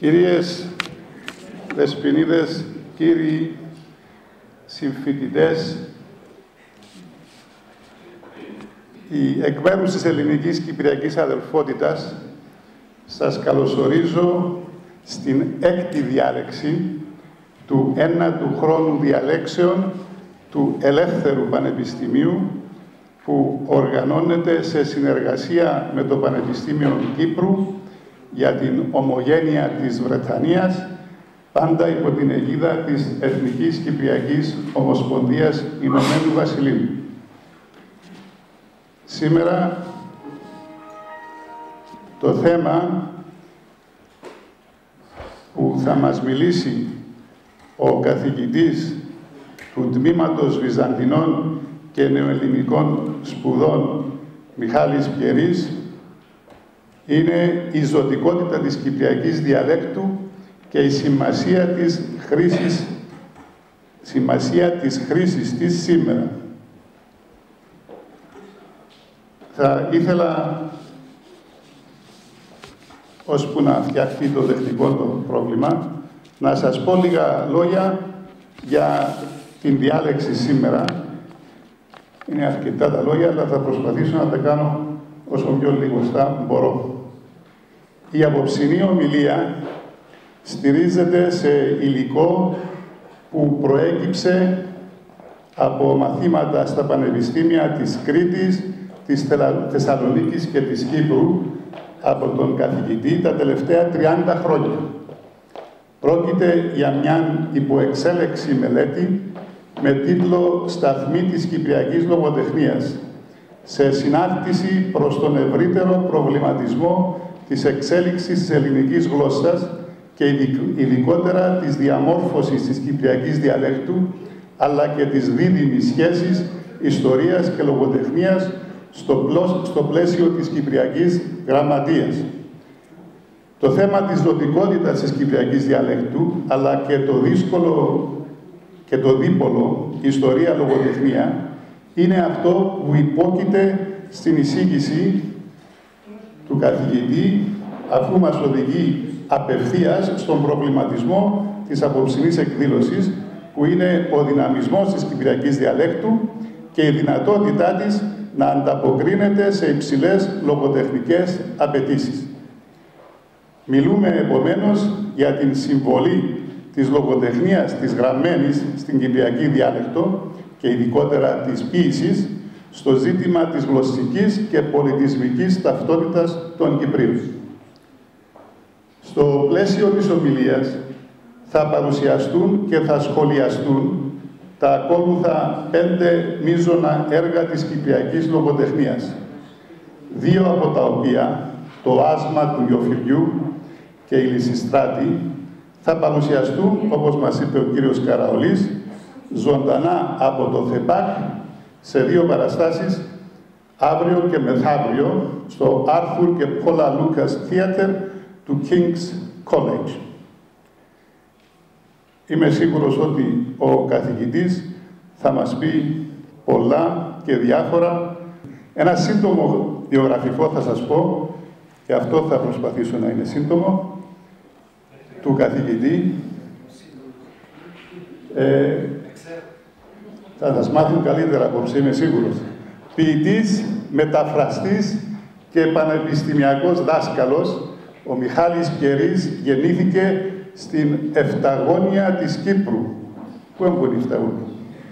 Κυρίες Δεσποινίδες, κύριοι συμφοιτητές, εκ μέρους της Ελληνικής Κυπριακής Αδελφότητας σας καλωσορίζω στην 6η διάλεξη του 9ου χρόνου διαλέξεων του Ελεύθερου Πανεπιστημίου, που οργανώνεται σε συνεργασία με το Πανεπιστήμιο Κύπρου για την ομογένεια της Βρετανίας, πάντα υπό την αιγίδα της Εθνικής Κυπριακής Ομοσπονδίας Ηνωμένου Βασιλείου. Σήμερα το θέμα που θα μας μιλήσει ο καθηγητής του Τμήματος Βυζαντινών και Νεοελληνικών Σπουδών Μιχάλης Πιερής είναι η ζωτικότητα της Κυπριακής διαλέκτου και η σημασία της χρήσης της σήμερα. Θα ήθελα, ώσπου να φτιαχτεί το τεχνικό το πρόβλημα, να σας πω λίγα λόγια για την διάλεξη σήμερα. Είναι αρκετά τα λόγια, αλλά θα προσπαθήσω να τα κάνω όσο πιο λιγοστά μπορώ. Η απόψινή ομιλία στηρίζεται σε υλικό που προέκυψε από μαθήματα στα πανεπιστήμια της Κρήτης, της Θεσσαλονίκης και της Κύπρου από τον καθηγητή τα τελευταία 30 χρόνια. Πρόκειται για μια υποεξέλεξη μελέτη με τίτλο «Σταθμοί της Κυπριακής Λογοτεχνίας», σε συνάρτηση προς τον ευρύτερο προβληματισμό της εξέλιξης της ελληνικής γλώσσας και ειδικότερα της διαμόρφωσης της Κυπριακής διαλέκτου, αλλά και της δίδυμης σχέσης ιστορίας και λογοτεχνίας στο πλαίσιο της Κυπριακής γραμματείας. Το θέμα της ζωτικότητας της Κυπριακής διαλέκτου, αλλά και το δύσκολο και το δίπολο ιστορία-λογοτεχνία, είναι αυτό που υπόκειται στην εισήγηση του καθηγητή, αφού μας οδηγεί απευθείας στον προβληματισμό της απόψινής εκδήλωσης, που είναι ο δυναμισμός της Κυπριακής διαλέκτου και η δυνατότητά της να ανταποκρίνεται σε υψηλές λογοτεχνικές απαιτήσεις. Μιλούμε επομένως για την συμβολή της λογοτεχνίας της γραμμένης στην Κυπριακή διάλεκτο και ειδικότερα της ποίησης στο ζήτημα της γλωσσικής και πολιτισμικής ταυτότητας των Κυπρίων. Στο πλαίσιο της ομιλίας θα παρουσιαστούν και θα σχολιαστούν τα ακόλουθα 5 μείζωνα έργα της Κυπριακής λογοτεχνίας, 2 από τα οποία, το «Άσμα του Ιωφυριού» και η «Λυσιστράτη», θα παρουσιαστούν, όπως μας είπε ο κύριος Καραολής, ζωντανά από το ΘΕΠΑΚ σε 2 παραστάσεις, αύριο και μεθαύριο, στο Arthur και Paula Lucas Theatre του King's College. Είμαι σίγουρος ότι ο καθηγητής θα μας πει πολλά και διάφορα. Ένα σύντομο βιογραφικό θα σας πω, και αυτό θα προσπαθήσω να είναι σύντομο, του καθηγητή. Θα σας μάθουν καλύτερα απόψε, είμαι σίγουρος. Ποιητής, μεταφραστής και πανεπιστημιακός δάσκαλος, ο Μιχάλης Πιερής γεννήθηκε στην Εφταγόνια της Κύπρου. Πού έμπαινε η Εφταγόνια?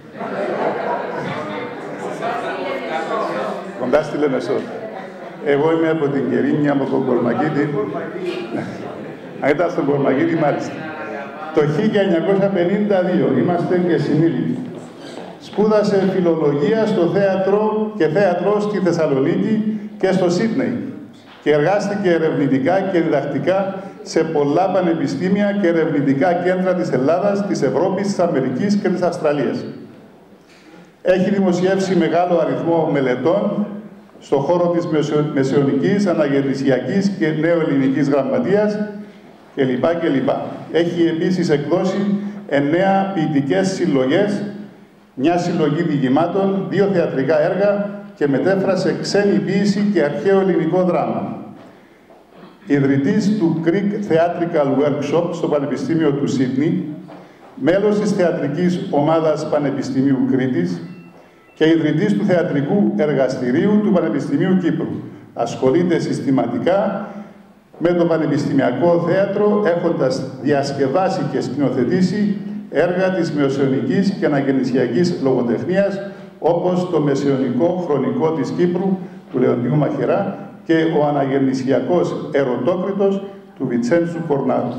Κοντά στη Λεμεσό. Εγώ είμαι από την Κερίνια, από τον Κορμακίτη. Αν ήταν στον Κορμακίτη, μάλιστα. Το 1952 είμαστε και συνήλικοι. Σπούδασε φιλολογία στο θέατρο στη Θεσσαλονίκη και στο Σίδνεϊ και εργάστηκε ερευνητικά και διδακτικά σε πολλά πανεπιστήμια και ερευνητικά κέντρα της Ελλάδας, της Ευρώπης, της Αμερικής και της Αυστραλίας. Έχει δημοσιεύσει μεγάλο αριθμό μελετών στον χώρο της μεσαιωνικής, αναγεννησιακής και νεοελληνικής γραμματείας κλπ. Έχει επίσης εκδώσει 9 ποιητικές συλλογές, μια συλλογή διηγημάτων, 2 θεατρικά έργα και μετέφρασε ξένη ποίηση και αρχαίο ελληνικό δράμα. ιδρυτής του Greek Theatrical Workshop στο Πανεπιστήμιο του Σίδνεϊ, μέλος της θεατρικής ομάδας Πανεπιστημίου Κρήτης και ιδρυτής του θεατρικού εργαστηρίου του Πανεπιστημίου Κύπρου. Ασχολείται συστηματικά με το Πανεπιστημιακό Θέατρο, έχοντας διασκευάσει και σκηνοθετήσει έργα της μεσαιωνικής και αναγεννησιακής λογοτεχνίας, όπως το Μεσαιωνικό Χρονικό της Κύπρου του Λεοντίου Μαχαιρά και ο αναγεννησιακός Ερωτόκριτος του Βιτσέντσου Κορνάρου.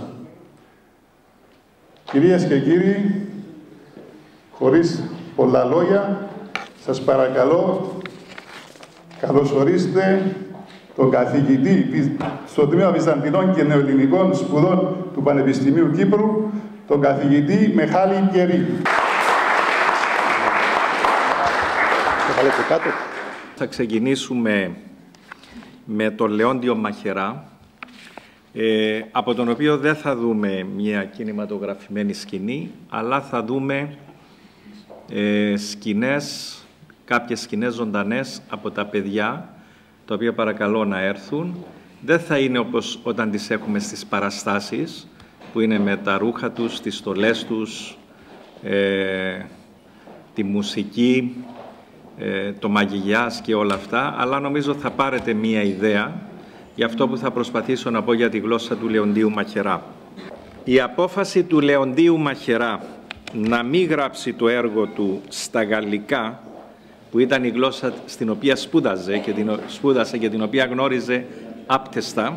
Κυρίες και κύριοι, χωρίς πολλά λόγια, σας παρακαλώ, καλωσορίστε τον καθηγητή στο Τμήμα Βυζαντινών και Νεοελληνικών Σπουδών του Πανεπιστημίου Κύπρου, τον καθηγητή Μεχάλη Κερή. Θα ξεκινήσουμε με τον Λεόντιο Μαχαιρά, από τον οποίο δεν θα δούμε μια κινηματογραφημένη σκηνή, αλλά θα δούμε κάποιες σκηνές ζωντανές από τα παιδιά, τα οποία παρακαλώ να έρθουν. Δεν θα είναι όπως όταν τις έχουμε στις παραστάσεις, που είναι με τα ρούχα τους, τις στολές τους, τη μουσική, το μαγιγιάς και όλα αυτά, αλλά νομίζω θα πάρετε μία ιδέα για αυτό που θα προσπαθήσω να πω για τη γλώσσα του Λεοντίου Μαχαιρά. Η απόφαση του Λεοντίου Μαχαιρά να μην γράψει το έργο του στα γαλλικά, που ήταν η γλώσσα στην οποία σπούδασε και την οποία γνώριζε άπτεστα,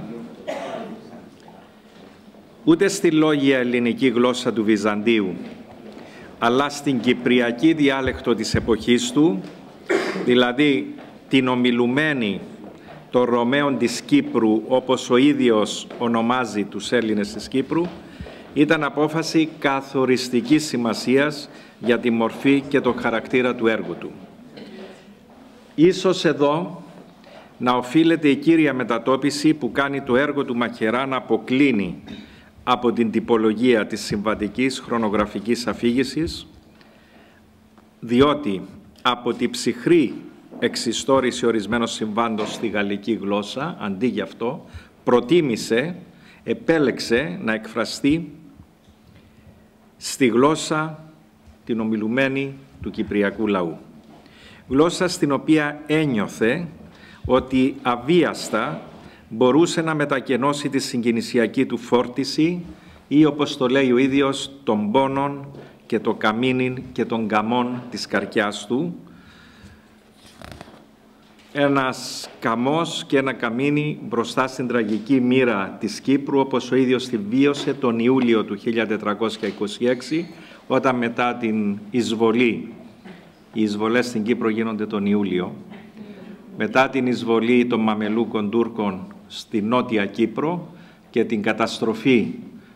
ούτε στη λόγια ελληνική γλώσσα του Βυζαντίου, αλλά στην κυπριακή διάλεκτο της εποχής του, δηλαδή την ομιλουμένη των Ρωμαίων της Κύπρου, όπως ο ίδιος ονομάζει τους Έλληνες της Κύπρου, ήταν απόφαση καθοριστικής σημασίας για τη μορφή και τον χαρακτήρα του έργου του. Ίσως εδώ να οφείλεται η κύρια μετατόπιση που κάνει το έργο του Μαχαιρά να αποκλίνει από την τυπολογία της συμβατικής χρονογραφικής αφήγησης, διότι από τη ψυχρή εξιστόρηση ορισμένων συμβάντων στη γαλλική γλώσσα, αντί γι' αυτό, επέλεξε να εκφραστεί στη γλώσσα την ομιλουμένη του κυπριακού λαού. Γλώσσα στην οποία ένιωθε ότι αβίαστα μπορούσε να μετακενώσει τη συγκινησιακή του φόρτιση ή, όπως το λέει ο ίδιος, των πόνων και το καμίνιν και των καμών της καρδιάς του. Ένας καμός και ένα καμίνι μπροστά στην τραγική μοίρα της Κύπρου, όπως ο ίδιος τη βίωσε τον Ιούλιο του 1426, όταν μετά την εισβολή, οι εισβολές στην Κύπρο γίνονται τον Ιούλιο, μετά την εισβολή των Μαμελούκων Τούρκων στη Νότια Κύπρο και την καταστροφή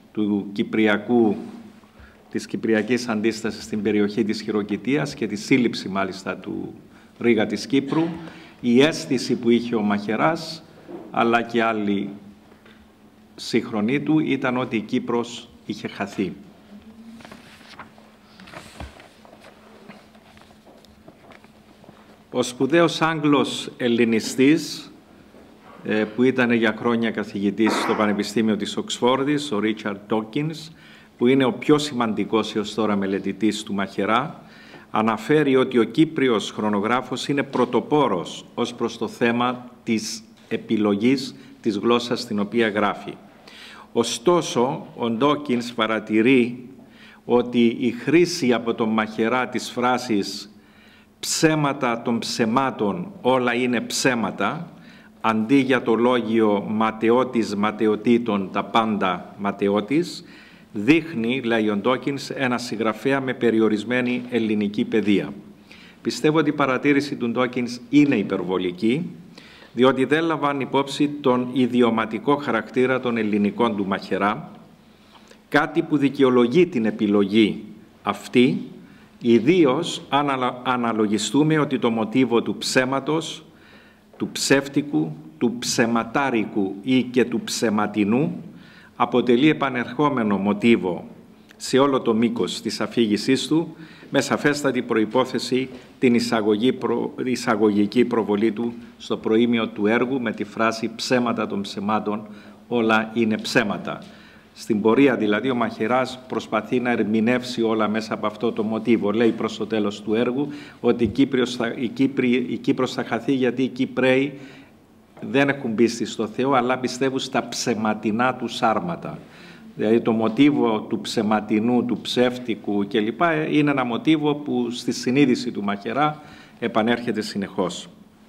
της Κυπριακής Αντίστασης στην περιοχή της Χειροκητίας και τη σύλληψη μάλιστα του Ρήγα της Κύπρου, η αίσθηση που είχε ο Μαχαιράς, αλλά και άλλοι σύγχρονοι του, ήταν ότι η Κύπρος είχε χαθεί. Ο σπουδαίος Άγγλος ελληνιστής, που ήταν για χρόνια καθηγητής στο Πανεπιστήμιο της Οξφόρδης, ο Ρίτσαρντ Ντόκινς, που είναι ο πιο σημαντικός έως τώρα μελετητής του Μαχαιρά, αναφέρει ότι ο Κύπριος χρονογράφος είναι πρωτοπόρος ως προς το θέμα της επιλογής της γλώσσας στην οποία γράφει. Ωστόσο, ο Ντόκινς παρατηρεί ότι η χρήση από τον Μαχαιρά της φράσης «ψέματα των ψεμάτων, όλα είναι ψέματα», αντί για το λόγιο «ματαιώτης ματαιωτήτων, τα πάντα ματαιώτης», δείχνει, λέει ο Ντόκινς, ένα συγγραφέα με περιορισμένη ελληνική παιδεία. Πιστεύω ότι η παρατήρηση του Ντόκινς είναι υπερβολική, διότι δεν λαμβάνει υπόψη τον ιδιωματικό χαρακτήρα των ελληνικών του Μαχαιρά, κάτι που δικαιολογεί την επιλογή αυτή, ιδίως αν αναλογιστούμε ότι το μοτίβο του ψέματος, του ψεύτικου, του ψεματάρικου ή και του ψεματινού αποτελεί επανερχόμενο μοτίβο σε όλο το μήκος της αφήγησής του, με σαφέστατη προϋπόθεση την εισαγωγική προβολή του στο προήμιο του έργου με τη φράση «ψέματα των ψεμάτων, όλα είναι ψέματα. Στην πορεία δηλαδή ο μαχαιράς προσπαθεί να ερμηνεύσει όλα μέσα από αυτό το μοτίβο. Λέει προς το τέλος του έργου ότι η Κύπρος θα χαθεί γιατί οι Κυπραίοι δεν έχουν πίστη στο Θεό, αλλά πιστεύουν στα ψεματινά τους άρματα. Δηλαδή το μοτίβο του ψεματινού, του ψεύτικου κλπ. Είναι ένα μοτίβο που στη συνείδηση του μαχαιρά επανέρχεται συνεχώς.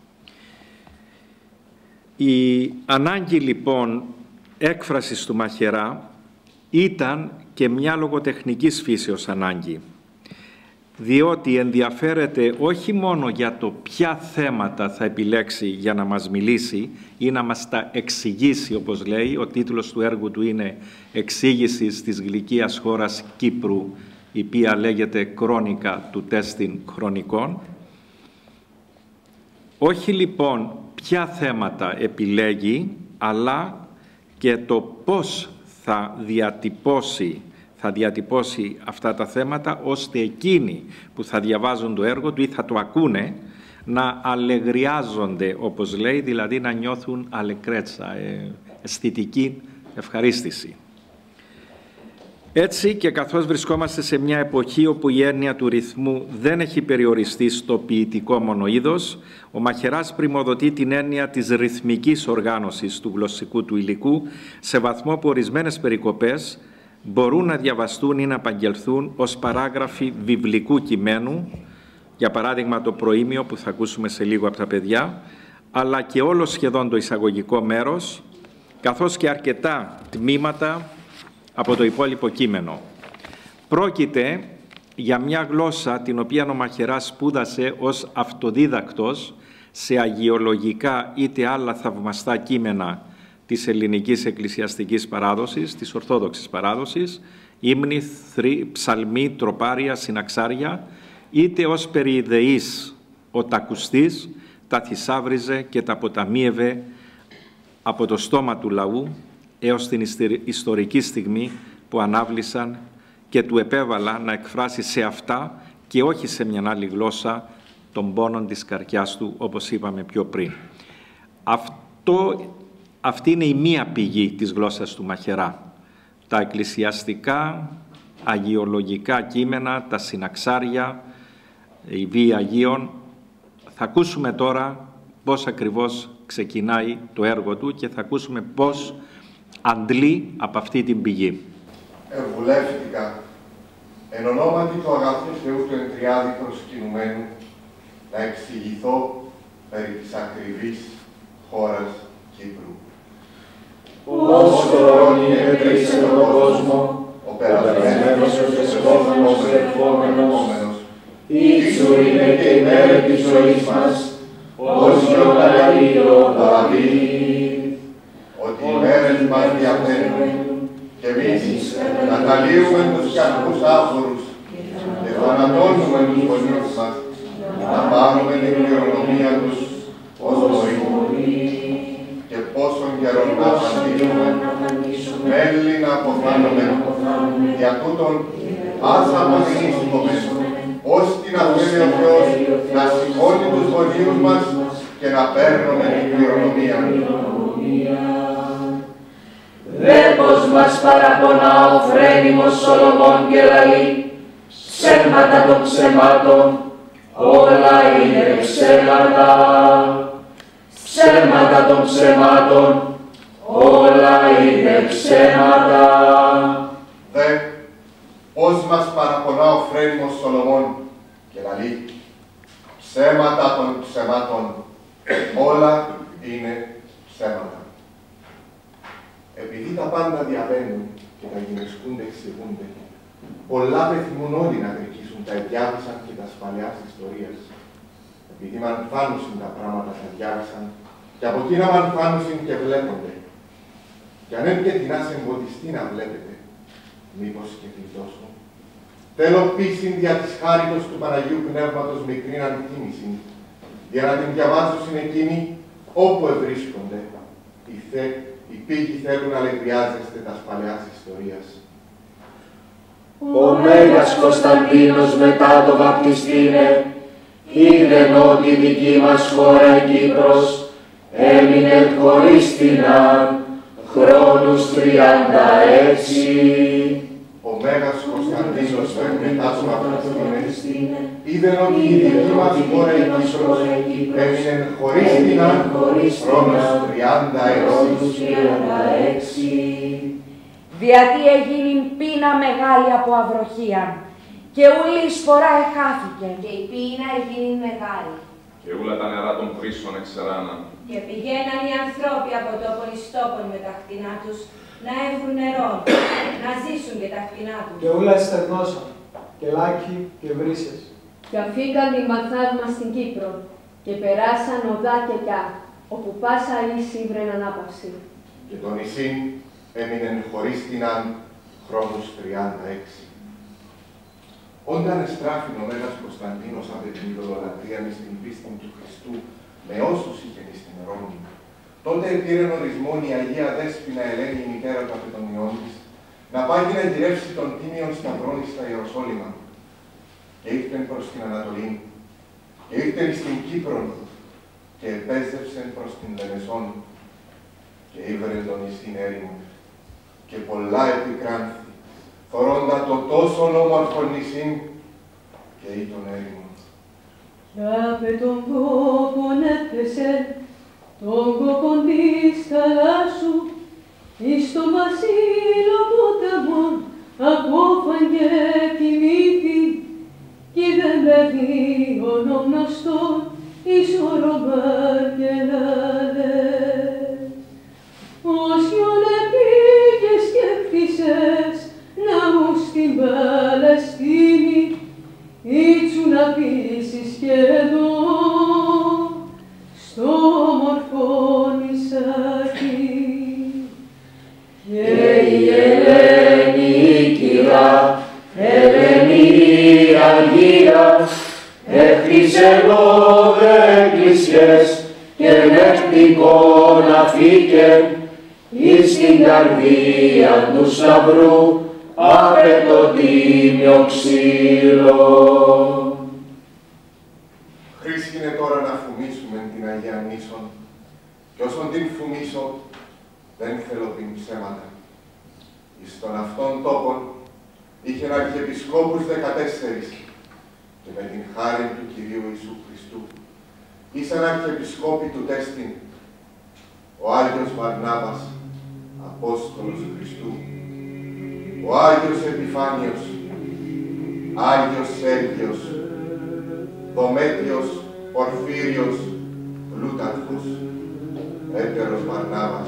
Η ανάγκη λοιπόν έκφρασης του μαχαιρά ήταν και μια λογοτεχνικής φύσεως ανάγκη, διότι ενδιαφέρεται όχι μόνο για το ποια θέματα θα επιλέξει για να μας μιλήσει ή να μας τα εξηγήσει, όπως λέει, ο τίτλος του έργου του είναι «Εξήγηση της γλυκίας χώρας Κύπρου», η οποία λέγεται «Κρόνικα του τέστην χρονικών». Όχι λοιπόν ποια θέματα επιλέγει, αλλά και το πώς θα διατυπώσει αυτά τα θέματα, ώστε εκείνοι που θα διαβάζουν το έργο του ή θα το ακούνε να αλεγριάζονται, όπως λέει, δηλαδή να νιώθουν αλεκρέτσα, αισθητική ευχαρίστηση. Έτσι και καθώς βρισκόμαστε σε μια εποχή όπου η έννοια του ρυθμού δεν έχει περιοριστεί στο ποιητικό μόνο είδος, ο μαχαιράς πριμοδοτεί την έννοια της ρυθμικής οργάνωσης του γλωσσικού του υλικού σε βαθμό που ορισμένες περικοπές μπορούν να διαβαστούν ή να απαγγελθούν ως παράγραφοι βιβλικού κειμένου, για παράδειγμα το προήμιο που θα ακούσουμε σε λίγο από τα παιδιά, αλλά και όλο σχεδόν το εισαγωγικό μέρος, καθώς και αρκετά τμήματα από το υπόλοιπο κείμενο. Πρόκειται για μια γλώσσα την οποία ο μαχαιράς σπούδασε ως αυτοδίδακτος σε αγιολογικά είτε άλλα θαυμαστά κείμενα της ελληνικής εκκλησιαστικής παράδοσης, της Ορθόδοξης παράδοσης, ύμνοι, ψαλμοί, τροπάρια, συναξάρια, είτε ως περιειδεής ο τακουστής τα θησάβριζε και τα αποταμίευε από το στόμα του λαού έως την ιστορική στιγμή που ανάβλησαν και του επέβαλαν να εκφράσει σε αυτά και όχι σε μια άλλη γλώσσα των πόνων της καρδιάς του, όπως είπαμε πιο πριν. Αυτή είναι η μία πηγή της γλώσσας του μαχαιρά. Τα εκκλησιαστικά, αγιολογικά κείμενα, τα συναξάρια, η βία Αγίων. Θα ακούσουμε τώρα πώς ακριβώς ξεκινάει το έργο του και θα ακούσουμε πώς αντλεί από αυτή την πηγή. Ευβουλεύτηκα, εν ονόματι του αγαθού Θεού του εντριάδη προσκυνουμένου, να εξηγηθώ περί της ακριβής χώρας Κύπρου. Ως χρόνι έτρεξε τον κόσμο, ο περασμένος και ο ερχόμενος, ίτσου είναι και η μέρα της ζωής μας, ως γιο καλαλείο Δαβίδ. ότι οι μέρες μας διαφέρουν και εμείς καταλύουμε τους κακούς άφορους και θανατώνουμε τους γονείς μας, να πάρουμε την κληρονομία τους ως μπορεί και πόσον καιρό να απαντήσουμε, μέλη να αποφάνουμε, για τούτον ας απομεινήσουμε, ως την αφήνει ο Θεός να σηκώνει τους γονείς μας και να παίρνουμε την κληρονομία. Δε πως μας παραπονά ο φρένιμος Σολομών και λαλεί, ψέματα των ψεμάτων, όλα είναι ψέματα. Ψέματα των ψεμάτων, όλα είναι ψέματα. Δε, πώς μας παραπονά ο φρένιμος Σολομών και λαλεί, ψέματα των ψεμάτων, όλα είναι ψέματα. Επειδή τα πάντα διαβαίνουν και τα γυναισκούνται εξηγούνται, πολλά πεθυμούν όλοι να γρικήσουν τα διάβησαν και τα σπαλιάς ιστορίας. Επειδή μανθάνουσιν τα πράγματα τα διάβησαν, και από εκείνα μανθάνουσιν και βλέπονται. Και αν έρχεται να σε εμποδιστεί να βλέπετε, μήπως και κλειτώσουν. Θέλω πίσιν δια της χάριτος του Παναγίου Πνεύματος μικρήν αντίμησιν, για να την διαβάσουν εκείνοι όπου ευρίσκονται. Οι πήγοι θέλουν να αλεγριάζεστε τα σπαλιάς ιστορίας. Ο Μέγας Κωνσταντίνος μετά το βαπτιστήνε, είδεν ότι η δική μας χώρα η Κύπρος έμεινε χωρίς τεινάν, χρόνους 36. Ο Μέγας Κωνσταντίνος μετά του Απραστήνε, είδεν ότι η δική μας χώρα η Κύπρος έμεινε χωρίς την χρόνους 36. Διότι έγινε πείνα μεγάλη από αβροχία και ούλη εισφορά εχάθηκε. Και η πείνα έγινε μεγάλη. Και ούλα τα νερά των χρήσεων εξεράναν. Και πηγαίναν οι άνθρωποι από τόπον εις τόπον με τα χτινά τους να έβρουν νερό, να ζήσουν και τα χτινά τους. Και ούλα εστερνώσαν, και λάκοι και βρύσες. Και αφήκαν οι μαθάσμα στην Κύπρο και περάσαν οδά και κιά, όπου πάσα ίση βρεν ανάπαυση. Και το νησί έμεινε χωρίς τινάν χρόνους 36. Όταν εστράφην ο Μέγας Κωνσταντίνος από την ειδωλολατρία στην πίστη του Χριστού με όσους είχε στην Ρώμη, τότε πήρε ορισμόν η Αγία Δέσποινα Ελένη, η μητέρα του Απετονιών της, να πάει και να γυρεύσει τον Τίμιον Σταυρόν στα Ιεροσόλυμα. Και ήρθεν προς την Ανατολή, και ήρθεν στην Κύπρον, και επέζευσεν προς την Λεμεσόν, και ήβρεν τον νησίν έρημο, και πολλά επικράνθη, φορώντα το τόσο όμορφο νησίν, και ή τον έρημο. Κι απ' τον κόπον έπεσε, τον κόπον της θαλάσσου, εις τον βασίλο ποταμόν, απόφαγε τη μύτη, κι δεν παιδί ονομναστόν, εις ορομάρκελάδες. Όσιον επήγες και πτήσες, ναού στην Παλαιστίνη, ήτσου να πείσεις και εδώ, στο όμορφο νησάκι. Και η Ελένη η κυρά, Ελένη η Αγία, έχτισε 12 εκκλησιές και νεκτικόν αφήκεν εις την καρδία του σταυρού απ' το τίμιο ξύλο. Χρήση είναι τώρα να φουμίσουμε την Αγία Νήσον, και όσον την φουμίσω, δεν θέλω την ψέματα. Εις τον αυτόν τόπον είχε αρχιεπισκόπους 14, και με την χάρη του Κυρίου Ιησού Χριστού ήσαν αρχιεπισκόποι του Τέστην, ο Άγιος Βαρνάβας, Απόστολος Χριστού, ο Άγιος Επιφάνιος, Άγιος Σέργιος, Δομέτιος Πορφύριος, Πλούταρχος, έτερος Βαρνάβας,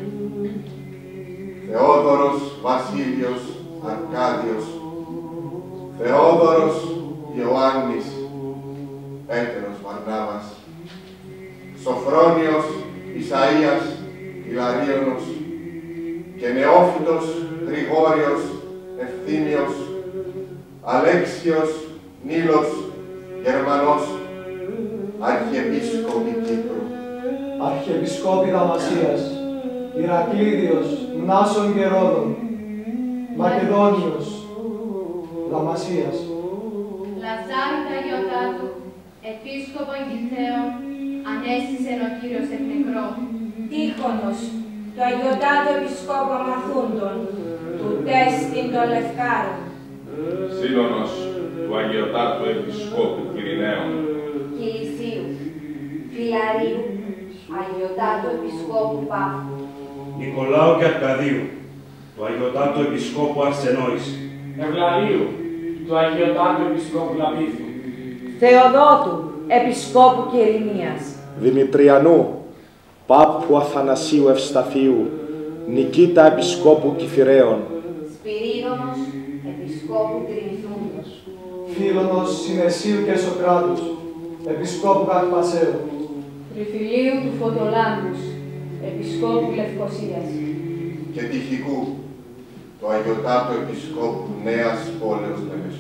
Θεόδωρος Βασίλειος Αρκάδιος, Θεόδωρος Ιωάννης, έτερος Βαρνάβας, Σοφρόνιος Ισαΐας Ιλαρίωνος και Νεόφυτος Γρηγόριος Ευθύμιος, Αλέξιος Νίλος Γερμανός, Αρχιεπίσκοπη Κύπρου. Αρχιεπισκόπη Δαμασίας, Ηρακλήδιος, Μνάσων και Ρόδων, Μακεδόνιος, Δαμασίας. Λαζάρου τα Αγιοτάτου, Επίσκοπον Κιθαίων, ανέστησεν ο Κύριος εκ νεκρών. Τύχωνος, του Αγιοτάτου Επισκόπου Αμαθούντων, του Τέστην των Λευκάρων. Σύλλονος του Αγιοτάτου Επισκόπου Κυριναίων. Κιλισίου, Φιλαρίου, Αγιοτάτου Επισκόπου Πάφου. Νικολάου και Αρκαδίου, του Αγιοτάτου Επισκόπου Αρσενόης. Ευλαλίου, του Αγιοτάτου Επισκόπου Λαπίθου. Θεοδότου, Επισκόπου Κυρινίας. Δημητριανού, Πάπου Αθανασίου Ευσταθίου, Νικήτα Επισκόπου Κηφιραίων. Σπυρίδωνος, Επισκόπου Τρινηθούντος. Φίλωνος Συνεσίου και Σοκράτους, Επισκόπου Καρπασαίου. Τριφυλίου του Φωτολάνδους, Επισκόπου Λευκωσίας. Και Τυχικού, του Αγιοτάτου Επισκόπου Νέας Πόλεως Λεμεσού.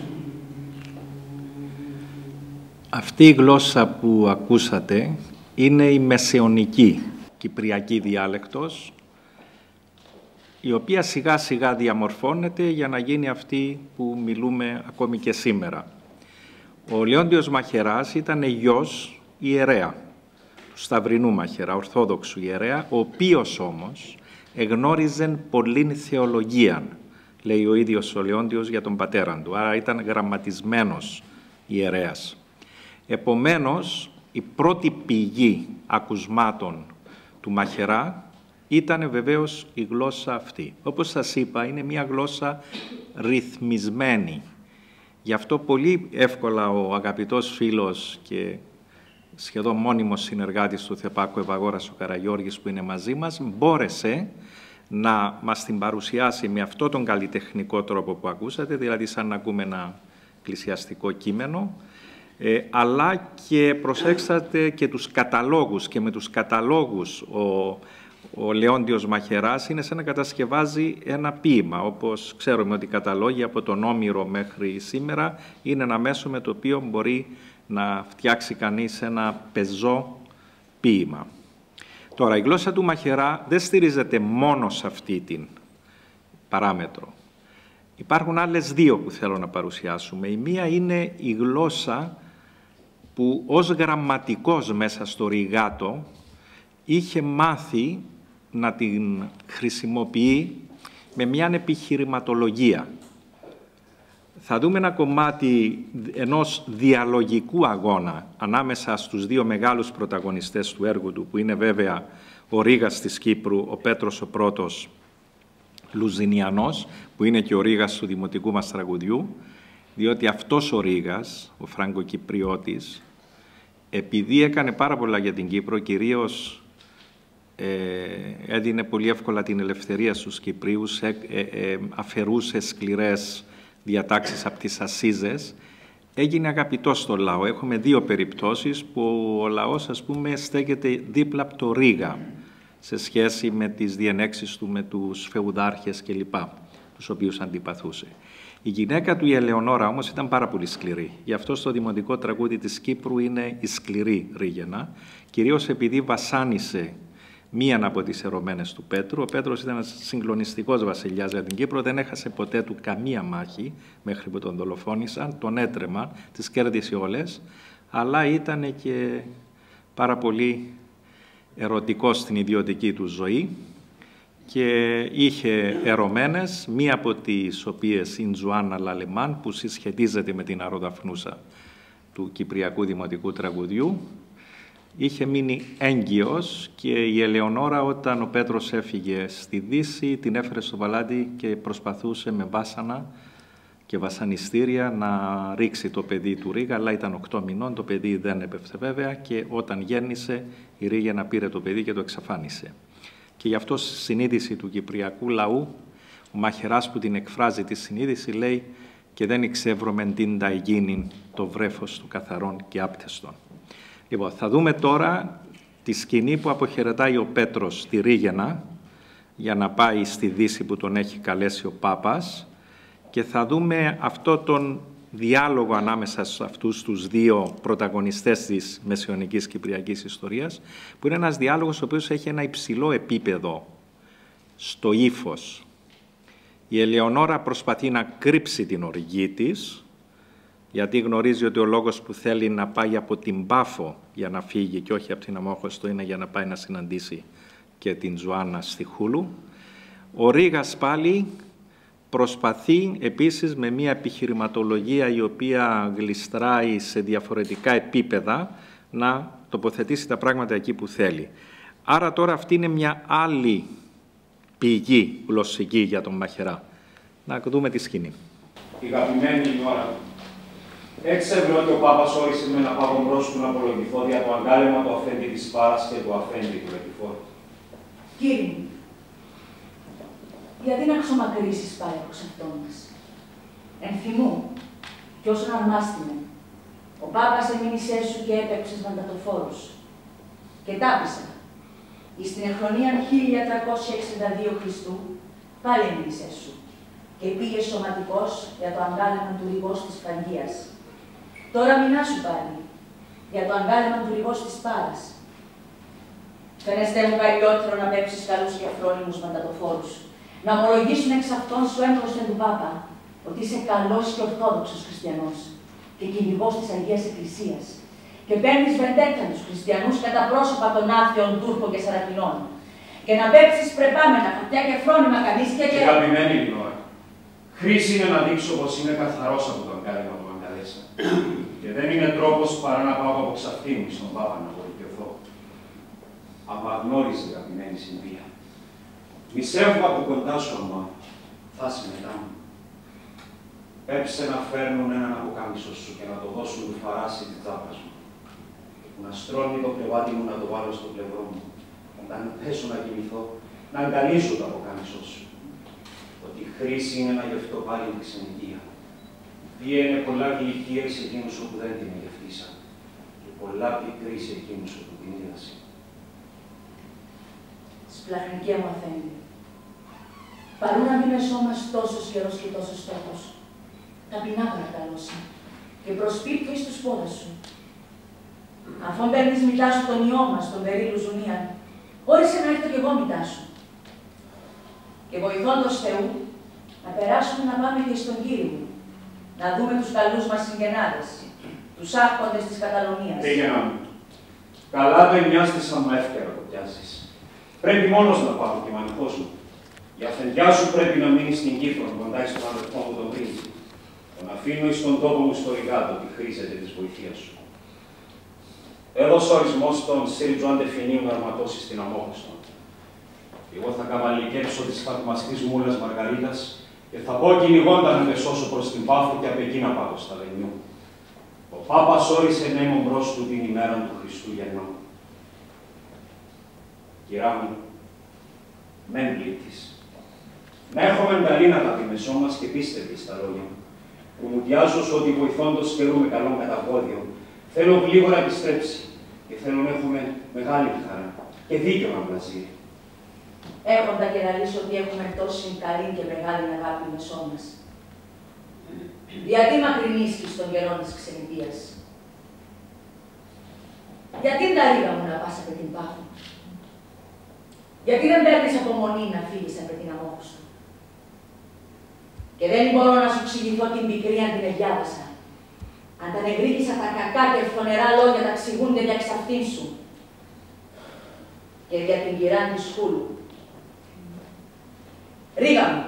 Αυτή η γλώσσα που ακούσατε είναι η μεσαιωνική κυπριακή διάλεκτος, η οποία σιγά σιγά διαμορφώνεται για να γίνει αυτή που μιλούμε ακόμη και σήμερα. Ο Λεόντιος Μαχαιράς ήταν γιος ιερέα, του Σταυρινού Μαχαιρά, ορθόδοξου ιερέα, ο οποίος όμως εγνώριζε πολλήν θεολογίαν, λέει ο ίδιος ο Λεόντιος για τον πατέρα του, άρα ήταν γραμματισμένος ιερέας. Επομένως, η πρώτη πηγή ακουσμάτων του Μαχαιρά ήταν βεβαίως η γλώσσα αυτή. Όπως σας είπα, είναι μια γλώσσα ρυθμισμένη. Γι' αυτό πολύ εύκολα ο αγαπητός φίλος και σχεδόν μόνιμος συνεργάτης του Θεπάκου Ευαγόρας, ο Καραγιώργης, που είναι μαζί μας, μπόρεσε να μας την παρουσιάσει με αυτόν τον καλλιτεχνικό τρόπο που ακούσατε, δηλαδή σαν να ακούμε ένα εκκλησιαστικό κείμενο, αλλά και προσέξατε και τους καταλόγους, και με τους καταλόγους ο Λεόντιος Μαχαιράς είναι σαν να κατασκευάζει ένα ποίημα. Όπως ξέρουμε ότι οι καταλόγοι από τον Όμηρο μέχρι σήμερα είναι ένα μέσο με το οποίο μπορεί να φτιάξει κανείς ένα πεζό ποίημα. Τώρα, η γλώσσα του Μαχαιρά δεν στηρίζεται μόνο σε αυτή την παράμετρο. Υπάρχουν άλλες δύο που θέλω να παρουσιάσουμε. Η μία είναι η γλώσσα που ως γραμματικός μέσα στο Ρηγάτο είχε μάθει να την χρησιμοποιεί με μια επιχειρηματολογία. Θα δούμε ένα κομμάτι ενός διαλογικού αγώνα ανάμεσα στους δύο μεγάλους πρωταγωνιστές του έργου του, που είναι βέβαια ο Ρήγας της Κύπρου, ο Πέτρος ο Πρώτος Λουζινιανός, που είναι και ο Ρήγας του δημοτικού μας τραγουδιού, διότι αυτός ο Ρήγας, ο Φραγκοκυπριώτης, επειδή έκανε πάρα πολλά για την Κύπρο, κυρίως έδινε πολύ εύκολα την ελευθερία στους Κυπρίους, αφαιρούσε σκληρές διατάξεις από τις ασίζες, έγινε αγαπητός στο λαό. Έχουμε δύο περιπτώσεις που ο λαός, ας πούμε, στέκεται δίπλα από το Ρήγα σε σχέση με τις διενέξεις του με τους φεουδάρχες κλπ, τους οποίους αντιπαθούσε. Η γυναίκα του, η Ελεονόρα, όμως, ήταν πάρα πολύ σκληρή. Γι' αυτό στο δημοτικό τραγούδι της Κύπρου είναι η σκληρή Ρήγαινα, κυρίως επειδή βασάνισε μίαν από τις ερωμένες του Πέτρου. Ο Πέτρος ήταν ένας συγκλονιστικός βασιλιάς για την Κύπρο, δεν έχασε ποτέ του καμία μάχη μέχρι που τον δολοφόνησαν, τον έτρεμα, τις κέρδισε όλες, αλλά ήταν και πάρα πολύ ερωτικός στην ιδιωτική του ζωή και είχε ερωμένες, μία από τις οποίες είναι η Τζουάννα Λαλεμάν, που συσχετίζεται με την Αροδαφνούσα του Κυπριακού Δημοτικού Τραγουδιού. Είχε μείνει έγκυος και η Ελεονόρα, όταν ο Πέτρος έφυγε στη Δύση, την έφερε στο παλάτι και προσπαθούσε με βάσανα και βασανιστήρια να ρίξει το παιδί του Ρήγα, αλλά ήταν 8 μηνών, το παιδί δεν έπεφτε βέβαια, και όταν γέννησε η Ρήγαινα πήρε το παιδί και το εξαφάνισε. Και γι' αυτό στη συνείδηση του κυπριακού λαού, ο Μαχαιράς που την εκφράζει τη συνείδηση λέει «και δεν εξεύρωμεν την τα εγίνην το βρέφος του καθαρών και άπτεστον». Λοιπόν, θα δούμε τώρα τη σκηνή που αποχαιρετάει ο Πέτρος στη Ρήγαινα για να πάει στη Δύση που τον έχει καλέσει ο Πάπας, και θα δούμε αυτό τον διάλογο ανάμεσα σε αυτούς τους δύο πρωταγωνιστές της μεσαιωνικής κυπριακής ιστορίας, που είναι ένας διάλογος ο οποίος έχει ένα υψηλό επίπεδο στο ύφος. Η Ελεονόρα προσπαθεί να κρύψει την οργή της, γιατί γνωρίζει ότι ο λόγος που θέλει να πάει από την Πάφο για να φύγει και όχι από την Αμόχωστο είναι για να πάει να συναντήσει και την Ζουάννα στη Χούλου. Ο Ρήγας πάλι προσπαθεί επίσης με μια επιχειρηματολογία η οποία γλιστράει σε διαφορετικά επίπεδα να τοποθετήσει τα πράγματα εκεί που θέλει. Άρα τώρα αυτή είναι μια άλλη πηγή γλωσσική για τον Μαχαιρά. Να δούμε τη σκηνή. Η αγαπημένη ώρα. Έξευρε ότι ο Πάπας όρισε με ένα πάγο μπρος του να απολογηθώ δια το αγκάλεμα του αφέντη της Πάρας και του αφέντη του Εκηφόρου. Κύριε μου, γιατί να ξομακρύσεις πάλι από ξαυτό μας. Ενθυμού, κι όσον αρμάστημε, ο Πάπας εμείνησέ σου και έπαιξες μαντατοφόρους. Και τάπησα, εις την εχρονία 1362 Χριστού, πάλι εμείνησέ σου. Και πήγε σωματικός για το αγκάλεμα του ρηγός της Φραγκίας. Τώρα μηνά σου πάλι, για το αγκάλεμα του ρηγός της Πάρας. Φαίνεστε μου παλιότερο να παίξεις καλούς και αφρόνιμους μαντατοφόρους, να ομολογήσουν εξ αυτών σου έμπροσθεν του Πάπα, ότι είσαι καλός και ορθόδοξος χριστιανός και κυνηγός της Αγίας Εκκλησίας, και παίρνεις βεντέτα τους χριστιανούς κατά πρόσωπα των άθεων Τούρκων και Σαρακινών. και να πέψεις πρεπάμενα χαρτιά και φρόνημα κανίσια και... Αγαπημένη Λινόρα, χρήση είναι να δείξω πως είμαι καθαρός από το αγκάλιμα που με αγκαλέσα. Και δεν είναι τρόπος παρά να πάω από ξαφτύνη στον Πάπα να βοηθηθώ. Απαγνώριζε, αγαπημένη Συνδία. Μισεύω από κοντά σου, αμά. Θα είσαι μετά μου. Πέψε να φέρνουν έναν αποκάμισο σου και να το δώσουν του φαράσει τη τσάπα σου. Να στρώνει το κρεβάτι μου να το βάλω στο πλευρό μου. Όταν πέσω να κοιμηθώ, να αγκαλίσω το αποκάμισό σου. Ότι χρήση είναι να γευτώ πάλι τη ξενικία. Βία είναι πολλά γλυκία σε εκείνους όπου δεν την γευτήσα. Και πολλά πικρή σε εκείνους όπου την είδαση. Σπλαχνικέ μου αφέντη. Παρού να μην εσώμας τόσος καιρός και τόσος στόχος. Ταπεινά παρακαλώσα και προσπίπτω εις τους πόδες σου. Αφού παίρνεις μητά σου τον ιό μας, τον περίλου Ζουνίαν, όρισε να έρθω κι εγώ μητά σου. Και βοηθώντος Θεού, να περάσουμε να πάμε και στον Κύριο μου, να δούμε τους καλούς μας συγγενάδες, τους άρχοντες της Καταλωνίας. Πήγαινα μου. Καλά δεν νοιάστησα μα εύκαιρα το πιάσεις. Πρέπει μόνος να πάω και μανιχός μου. Η αφεντιά σου πρέπει να μείνει στην Κύπρο, κοντά στον αδερφό μου τον Πρίνη. Τον αφήνω εις τον τόπο μου στο Ριγάτο, ότι χρήζεται της βοηθείας σου. Έδωσε ορισμός στον Σύριτζο Αντεφινίου να αρματώσει στην Αμόχωστο. Εγώ θα καβαλικέψω της θαυμαστής μούλας Μαργαρίτας και θα πω κυνηγώντα να με σώσω προς την Πάφο και απ' εκεί να πάω στα Λενιού. Ο Πάπας όρισε να είμαι μπρος του την ημέρα του Χριστούγεννου. Κυρά μου, μεν πλήττης. Να έχουμε καλή αγάπη μεσό μας και πίστευτη στα λόγια μου. Που μου διάζω ότι βοηθώντος καιρού με καλό μεταβόδιο, θέλω γλίγορα επιστρέψει και θέλω να έχουμε μεγάλη χαρά και δίκιο να πλαζεί. Έχοντα και να λύσω ότι έχουμε τόση καλή και μεγάλη αγάπη μεσό μας. Γιατί μακρινίσκεις των καιρών της ξενιτίας. Γιατί τα ρίγα μου να πας από την Πάφο. Γιατί δεν παίρνεις απομονή να φύγεις από την Αμόχωστο. Και δεν μπορώ να σου εξηγηθώ την πικρή αν την εδιάβασα. Αν τα νευρίκησα τα κακά και φωνερά λόγια τα ξηγούνται για ξαυτήν σου. Και για την κυρά της Χούλου. Ρίγα μου.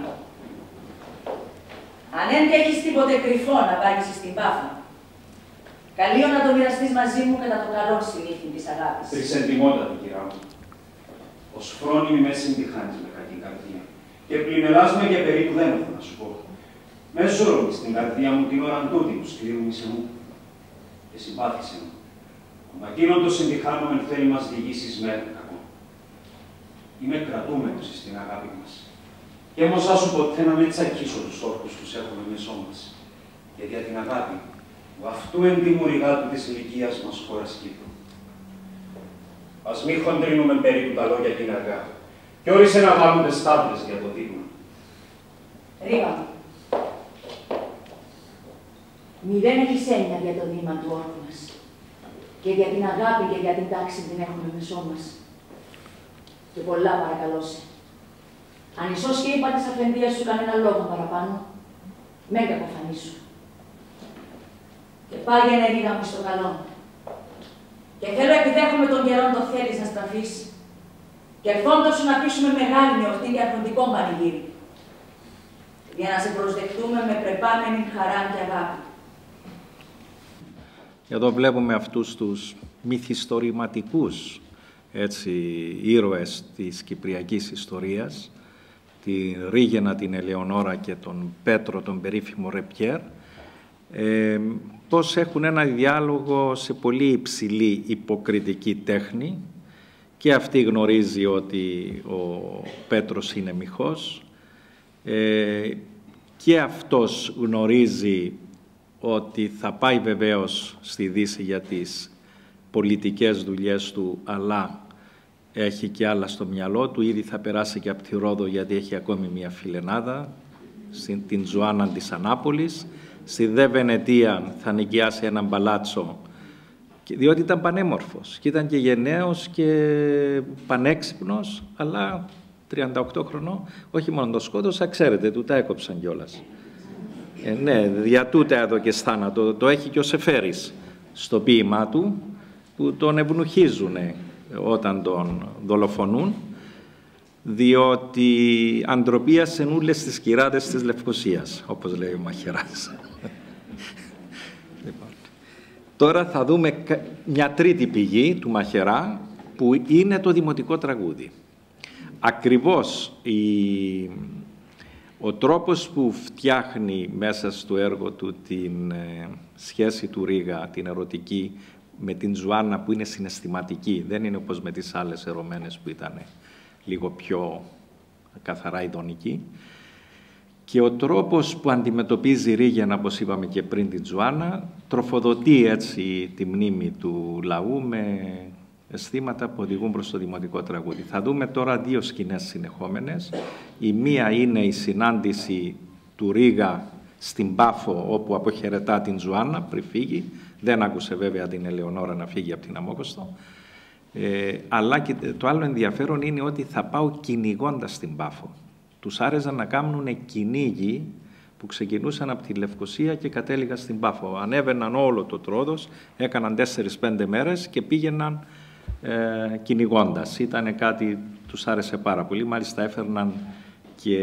Αν δεν έχεις τίποτε κρυφό να πάρεις στην Πάφο, καλείο να το μοιραστείς μαζί μου κατά το καλό συνήθι της αγάπης. Τρισεντιμότατη, κυρά μου. Ως φρόνιμη με συντυχάνεις με κακή καρδία. Και πλημελάς με για περίπου δεν έχω να σου πω. Με ζώρομη στην καρδία μου την ώρα τούτη που σκληρούμησε μου. Και συμπάθησε μου. Μα εκείνον το συντυχάνομεν θέλει μας διηγήσεις με κακό. Είμαι κρατούμενος στην αγάπη μας. Και όμως άσου ποτέ να με τσακίσω τους όρκους τους έχουμε μέσω μας. Και για την αγάπη που αυτού εν τη μουριγά του της ηλικίας μας χώρας Κύπρου. Ας μη χοντρίνουμε περίπου τα λόγια την αργά. Και όρισε να βάλουν στάβλες για το δείγμα. Ρίγα μου. Μη δεν έχεις έννοια για το δείγμα του όρκου μας. Και για την αγάπη και για την τάξη την έχουμε μεσό μας. Και πολλά παρακαλώ σε. Αν ισός και είπα της αφεντίας σου κανένα λόγο παραπάνω, μεν κακοφανίσου. Και πάγαινε Ρίγα μου στο καλό. Και θέλω επειδή έχουμε τον καιρό το θέλεις να στραφείς. Και ερχόντως σου να πείσουμε μεγάλη εορτή και αρθοντικό πανηγύρι. Για να σε προσδεχτούμε με πρεπάμενη χαρά και αγάπη. Εδώ βλέπουμε αυτούς τους μυθιστορηματικούς ήρωες της κυπριακής ιστορίας, τη Ρίγαινα, την Ελεονόρα και τον Πέτρο, τον περίφημο Ρεπιέρ, πώς έχουν ένα διάλογο σε πολύ υψηλή υποκριτική τέχνη και αυτή γνωρίζει ότι ο Πέτρος είναι μοιχός και αυτός γνωρίζει ότι θα πάει βεβαίως στη Δύση για τις πολιτικές δουλειές του, αλλά έχει και άλλα στο μυαλό του. Ήδη θα περάσει και από τη Ρόδο γιατί έχει ακόμη μια φιλενάδα, την Ζωάννα της Ανάπολης. Στη Δε Βενετία θα νοικιάσει έναν παλάτσο, διότι ήταν πανέμορφος και ήταν και γενναίος και πανέξυπνος, αλλά 38 χρονών, όχι μόνο το σκότωσα, ξέρετε, του τα έκοψαν κιόλας. Ναι, δια τούτα εδώ και θάνατο, το έχει και ο Σεφέρης στο ποίημά του, που τον ευνουχίζουν όταν τον δολοφονούν. διότι αντροπίασεν ούλες τις κυράδες της Λευκωσίας, όπως λέει ο Μαχαιράς. Λοιπόν, τώρα θα δούμε μια τρίτη πηγή του Μαχαιρά, που είναι το δημοτικό τραγούδι. Ακριβώς ο τρόπος που φτιάχνει μέσα στο έργο του την σχέση του Ρήγα, την ερωτική, με την Ζουάννα που είναι συναισθηματική, δεν είναι όπως με τις άλλες ερωμένες που ήταν λίγο πιο καθαρά ειδονική. Και ο τρόπος που αντιμετωπίζει Ρήγεν, όπως είπαμε και πριν, την Ζουάννα, τροφοδοτεί έτσι τη μνήμη του λαού με αισθήματα που οδηγούν προς το δημοτικό τραγούδι. Θα δούμε τώρα δύο σκηνές συνεχόμενες. Η μία είναι η συνάντηση του Ρήγα στην Πάφο, όπου αποχαιρετά την Ζουάννα πριν φύγει. Δεν άκουσε βέβαια την Ελεονόρα να φύγει από την Αμόκοστο. Αλλά και το άλλο ενδιαφέρον είναι ότι θα πάω κυνηγώντας την Πάφο. Τους άρεσε να κάνουν κυνήγι που ξεκινούσαν από τη Λευκωσία και κατέληγαν στην Πάφο. Ανέβαιναν όλο το Τρόδος, έκαναν 4-5 μέρες και πήγαιναν κυνηγώντας. Ήταν κάτι τους άρεσε πάρα πολύ. Μάλιστα έφερναν και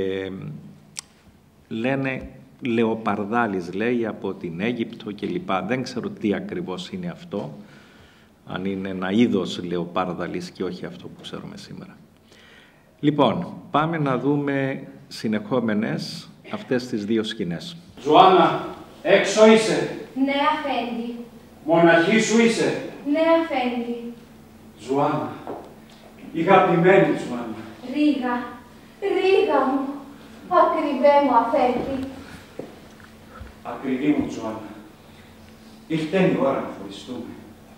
λένε λεοπαρδάλης, λέει, από την Αίγυπτο κλπ. Δεν ξέρω τι ακριβώς είναι αυτό, αν είναι ένα είδος λεοπάρδαλης και όχι αυτό που ξέρουμε σήμερα. Λοιπόν, πάμε να δούμε συνεχόμενες αυτές τις δύο σκηνές. Ζουάννα, έξω είσαι. Ναι, αφέντη. Μοναχή σου είσαι. Ναι, αφέντη. Ζουάννα, η αγαπημένη Ζουάννα. Ρήγα, Ρήγα μου, ακριβέ μου αφέντη. Ακριβή μου Ζουάννα, ήρθε η ώρα να χωριστούμε.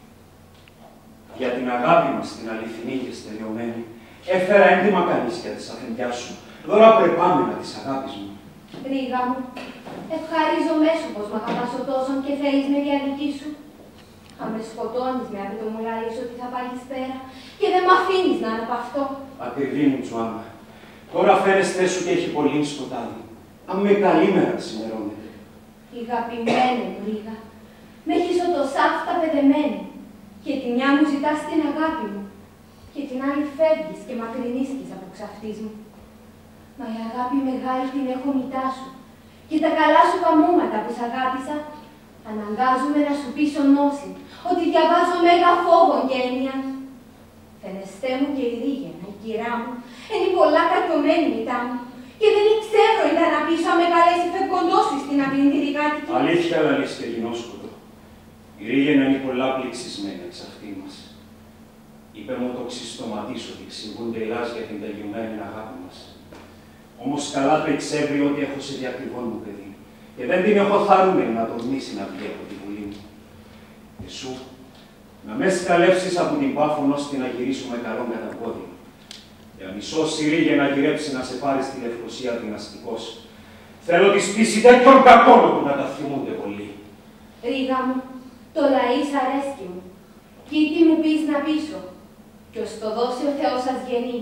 Για την αγάπη μας την αληθινή και στερεωμένη, έφερα έντοιμα κανείς για τις αφεντιά σου, δώρα πρεπάμενα της αγάπης μου. Ρήγα μου, ευχαρίζομαι σου πως μ' αγαπάς τόσο και θέλεις με διαδική σου. Αν με σκοτώνεις με άπητο μου λαλείς ότι θα πάγεις πέρα και δεν μ' αφήνεις να αναπαυτώ. Ακριβή μου Ζουάννα, τώρα φαίνεστε σου και έχει πολύ σκοτάδι. Αν με καλή μέρα ξημερώνεται. Η αγαπημένη μου Ρήγα, με έχεις οτοσάφτα παιδεμένη και τη μια μου ζητάς την αγάπη μου και την άλλη φεύγεις και μακρινίσκεις από ξαυτής μου. Μα η αγάπη μεγάλη την έχω μητά σου και τα καλά σου καμώματα που σ' αγάπησα αναγκάζομαι να σου πείσω γνώση ότι διαβάζω μέγα φόβον και έννοια. Φαινεστέ μου και η Ρήγαινα, η κυρά μου, είναι πολλά κακιωμένη μητά μου και δεν ξέρω ήταν να πείσω αν με καλέσει φευκοντό σου στην απλή ρηγάτικη. Αλήθεια λαλείς και γινόσκοτο. Η Ρήγαινα είναι πολλά πληξισμένη εξ αυτή μας. Είπε μου το ξυστοματής ότι εξηγούνται ελάς για την τελειωμένη αγάπη μας. Όμως καλά το εξέβρει ότι έχω σε διακριβόν μου παιδί και δεν την έχω χαρούμενη να τολμήσει να βγει από τη βουλή μου. Και σου, να με σκαλεύσεις από την Πάφο ώστε να γυρίσουμε καλόν κατά πόδι. Για μισό Συρίγε να γυρέψει να σε πάρει στη Λευκωσία δυναστικός. Θέλω τη σπίση τέτοιων κακών που να τα θυμούνται πολύ. Ρήγα μου, το λαΐς αρέσκει μου. Κι τι μου πεις να πείσω. Κι ως το δώσει ο Θεός σας γεννεί.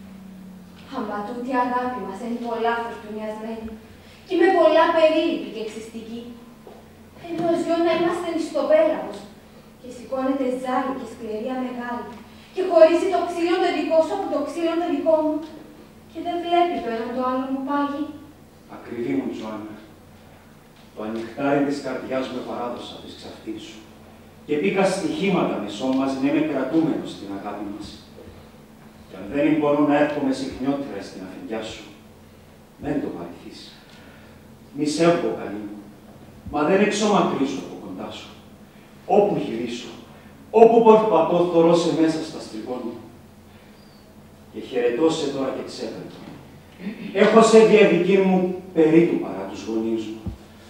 Αμα τούτη αγάπη μας είναι πολλά φουρτουνιασμένη κι με πολλά περίληπη και εξιστική. Ενός δυο να είμαστε νηστοπέλαγος και σηκώνεται ζάλι και σκληρία μεγάλη και χωρίζει το ξύλο το δικό σου από το ξύλο το δικό μου και δεν βλέπει το ένα το άλλο μου πάγει. Ακριβή μου Ζουάννα, το ανοιχτάρι της καρδιάς με παράδοσα της ξαυτής σου και μπήκα στοιχήματα με σώμας να είμαι κρατούμενος στην αγάπη μας. Κι αν δεν μπορώ να έρχομαι συχνιότερα στην αφεντιά σου, δεν το παρηθείς. Μη σέβω καλή μου, μα δεν εξομακρύζω από κοντά σου. Όπου γυρίσω, όπου περπατώ, θωρώ σε μέσα στα στριγόνια. Και χαιρετώ σε τώρα και ξέπρεπα. Έχω σε διαδική μου περίπου παρά τους γονείς μου.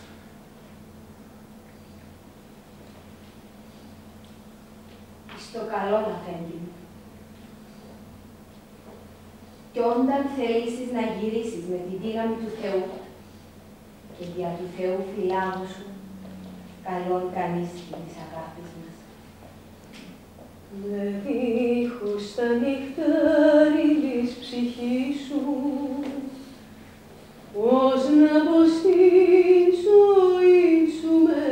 Στο καλό να φεύγει. Κι όταν θελήσεις να γυρίσεις με τη δύναμη του Θεού και δια του Θεού φυλάγου σου, καλόν κανείς της αγάπης μας. Με δίχως τα νυχτάρι της ψυχής σου, πώς να μπω στη ζωή σου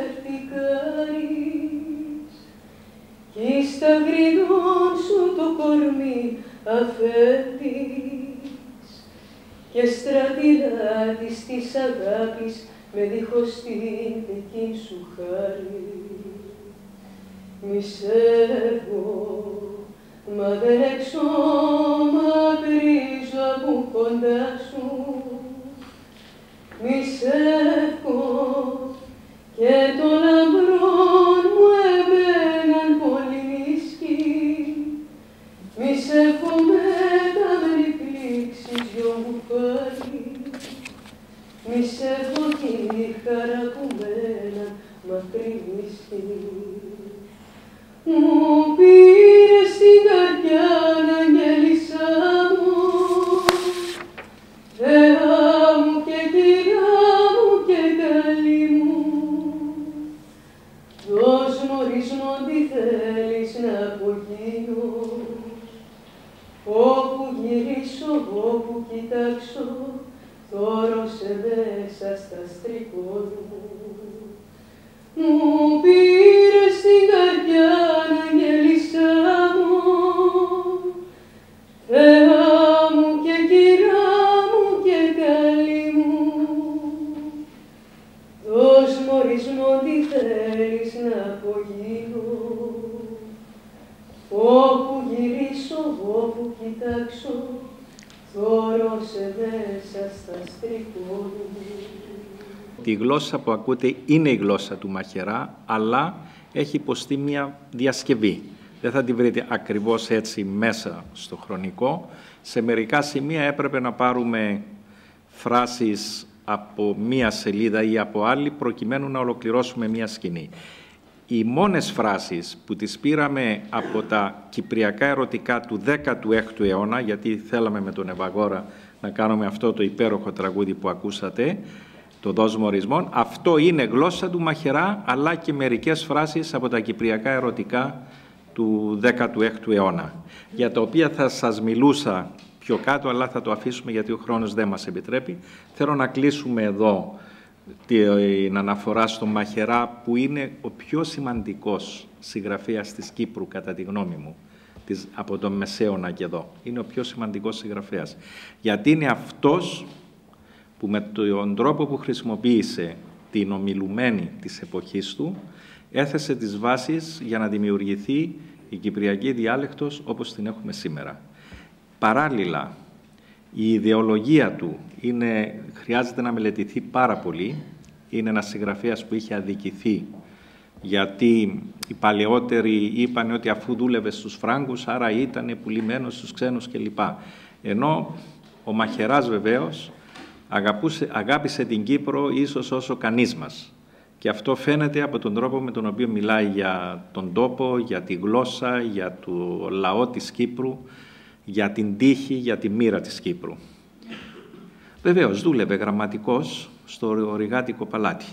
μερτικάρεις κι στα γρηγόν σου το κορμί αφέτης χάρτης της αγάπης με δίχως την δική σου χάρη. Μη σε έχω, μα δεν εξομακρύζω από κοντά σου. Μη σε έχω και το λαμπρόν μου εμέναν πολύ νησκή. Μη σε έχω μετά με πλήξεις δυο μου πάλι. Μη σε έχω τη χαρά που μέναν μακρύ νησκή. Μου πήρες στην καρδιά να αγγέλισσα μου, Θεά μου και Κυρία μου και καλή μου. Δώσ' μου ορίσμο τι θέλεις να απογίνω, όπου γυρίσω, όπου κοιτάξω, θόρωσε μέσα στα στρικόνου. Μου πήρες στην καρδιά να αγγέλισσα μου, Θεά μου και Κυρία μου και καλή μου. Δώσ' μου ορισμό τι θέλεις να απογίνω, όπου γυρίσω, όπου κοιτάξω, θόρωσε μέσα στα στρικόνου. Η γλώσσα που ακούτε είναι η γλώσσα του μαχαιρά, αλλά έχει υποστεί μια διασκευή. Δεν θα τη βρείτε ακριβώς έτσι μέσα στο χρονικό. Σε μερικά σημεία έπρεπε να πάρουμε φράσεις από μία σελίδα ή από άλλη, προκειμένου να ολοκληρώσουμε μία σκηνή. Οι μόνες φράσεις που τις πήραμε από τα κυπριακά ερωτικά του 16ου αιώνα, γιατί θέλαμε με τον Ευαγόρα να κάνουμε αυτό το υπέροχο τραγούδι που ακούσατε, το δόσμο ορισμών, αυτό είναι γλώσσα του μαχαιρά, αλλά και μερικές φράσεις από τα κυπριακά ερωτικά του 16ου αιώνα, για τα οποία θα σας μιλούσα πιο κάτω, αλλά θα το αφήσουμε γιατί ο χρόνος δεν μας επιτρέπει. Θέλω να κλείσουμε εδώ την αναφορά στο μαχαιρά, που είναι ο πιο σημαντικός συγγραφέας της Κύπρου, κατά τη γνώμη μου, από τον Μεσαίωνα και εδώ. Είναι ο πιο σημαντικός συγγραφέας, γιατί είναι αυτός που με τον τρόπο που χρησιμοποίησε την ομιλουμένη της εποχής του, έθεσε τις βάσεις για να δημιουργηθεί η κυπριακή διάλεκτος όπως την έχουμε σήμερα. Παράλληλα, η ιδεολογία του χρειάζεται να μελετηθεί πάρα πολύ. Είναι ένας συγγραφέας που είχε αδικηθεί, γιατί οι παλαιότεροι είπαν ότι αφού δούλευε στους Φράγκους, άρα ήταν πουλημένος στους ξένους κλπ. Ενώ ο μαχαιράς βεβαίως αγάπησε την Κύπρο ίσως όσο κανείς μας. Και αυτό φαίνεται από τον τρόπο με τον οποίο μιλάει για τον τόπο, για τη γλώσσα, για το λαό της Κύπρου, για την τύχη, για τη μοίρα της Κύπρου. Βεβαίως δούλευε γραμματικός στο Ρηγάτικο Παλάτι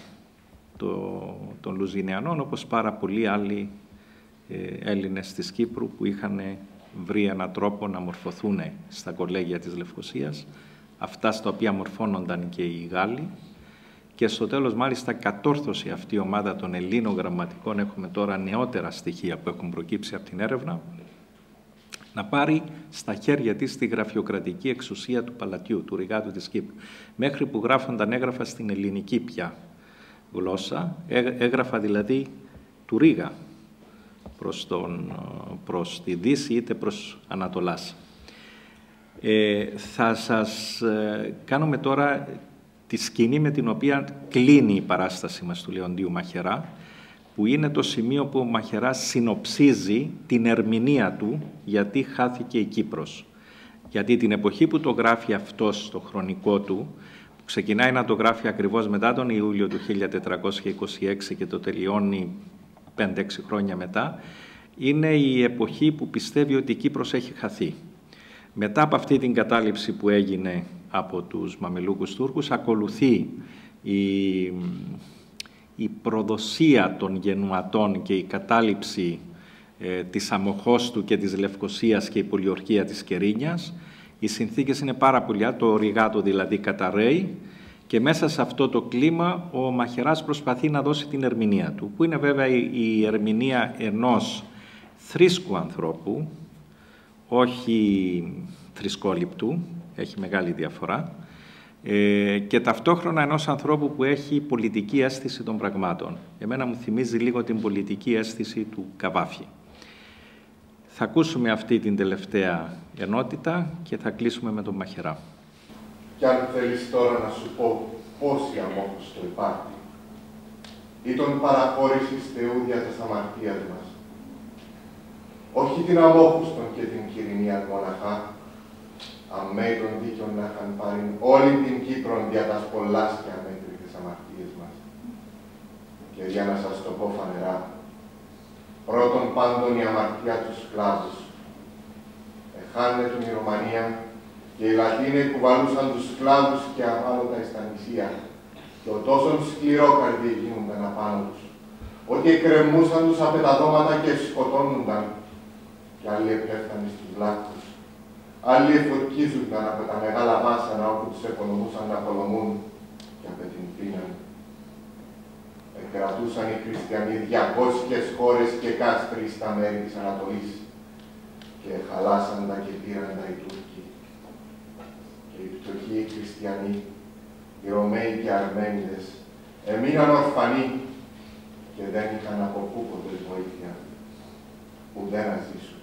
των Λουζινιανών, όπως πάρα πολλοί άλλοι Έλληνες της Κύπρου που είχαν βρει έναν τρόπο να μορφωθούν στα κολέγια της Λευκωσίας, αυτά στα οποία μορφώνονταν και οι Γάλλοι. Και στο τέλος, μάλιστα, κατόρθωσε αυτή η ομάδα των Ελλήνων γραμματικών, έχουμε τώρα νεότερα στοιχεία που έχουν προκύψει από την έρευνα, να πάρει στα χέρια της τη γραφειοκρατική εξουσία του Παλατιού, του Ρηγάτου της Κύπρου. Μέχρι που γράφονταν έγραφα στην ελληνική πια γλώσσα, έγραφα δηλαδή του Ρήγα προς τη Δύση είτε προς Ανατολάς. Θα σας κάνουμε τώρα τη σκηνή με την οποία κλείνει η παράσταση μας του Λεοντίου Μαχαιρά, που είναι το σημείο που ο Μαχαιράς συνοψίζει την ερμηνεία του γιατί χάθηκε η Κύπρος. Γιατί την εποχή που το γράφει αυτό στο χρονικό του, που ξεκινάει να το γράφει ακριβώς μετά τον Ιούλιο του 1426 και το τελειώνει 5-6 χρόνια μετά, είναι η εποχή που πιστεύει ότι η Κύπρος έχει χαθεί. Μετά από αυτή την κατάληψη που έγινε από τους Μαμελούκους Τούρκους, ακολουθεί η προδοσία των Γενουατών και η κατάληψη της Αμοχώστου και της Λευκωσίας και η πολιορκία της Κερίνιας. Οι συνθήκες είναι πάρα πολλοί, το Ρηγάτο δηλαδή καταρρέει, και μέσα σε αυτό το κλίμα ο Μαχαιράς προσπαθεί να δώσει την ερμηνεία του, που είναι βέβαια η ερμηνεία ενός θρήσκου ανθρώπου, όχι θρησκόληπτου, έχει μεγάλη διαφορά, και ταυτόχρονα ενός ανθρώπου που έχει πολιτική αίσθηση των πραγμάτων. Εμένα μου θυμίζει λίγο την πολιτική αίσθηση του Καβάφη. Θα ακούσουμε αυτή την τελευταία ενότητα και θα κλείσουμε με τον Μαχαιρά. Κι αν θέλεις τώρα να σου πω πόση αμόχωστο υπάρχει, ή τον παραχώρησης Θεού για τις αμαρτίες μας. Όχι την αμόχωστον και την Κυρινία μοναχά, αμέ των δίκαιων να είχαν πάρει όλη την Κύπρον δια τας πολλάς και αμέτρητες αμαρτίες μας. Και για να σας το πω φανερά, πρώτον πάντων η αμαρτία τους σκλάβους. Εχάνετον η Ρωμανία και οι Λατίνοι κουβαλούσαν τους σκλάβους και αμάλωτα εις τα νησία, και ο τόσον σκληρό καρδί γίνονταν απάνω τους, ότι εκκρεμούσαν τους απ' τα δώματα και σκοτώνονταν, και άλλοι επέφτανε στους βλάκους. Άλλοι εφορκίζονταν από τα μεγάλα βάσανα όπου τους επωνομούσαν να πολεμούν και από την πείνα. Εκκρατούσαν οι χριστιανοί 200 χώρες και κάστροι στα μέρη της Ανατολής και χαλάσαν τα και πήραν τα οι Τούρκοι. Και οι πτωχοί οι χριστιανοί, οι Ρωμαίοι και Αρμένιδες, εμείναν ορφανοί και δεν είχαν από πού ποτέ βοήθεια, ουδέ να ζήσουν.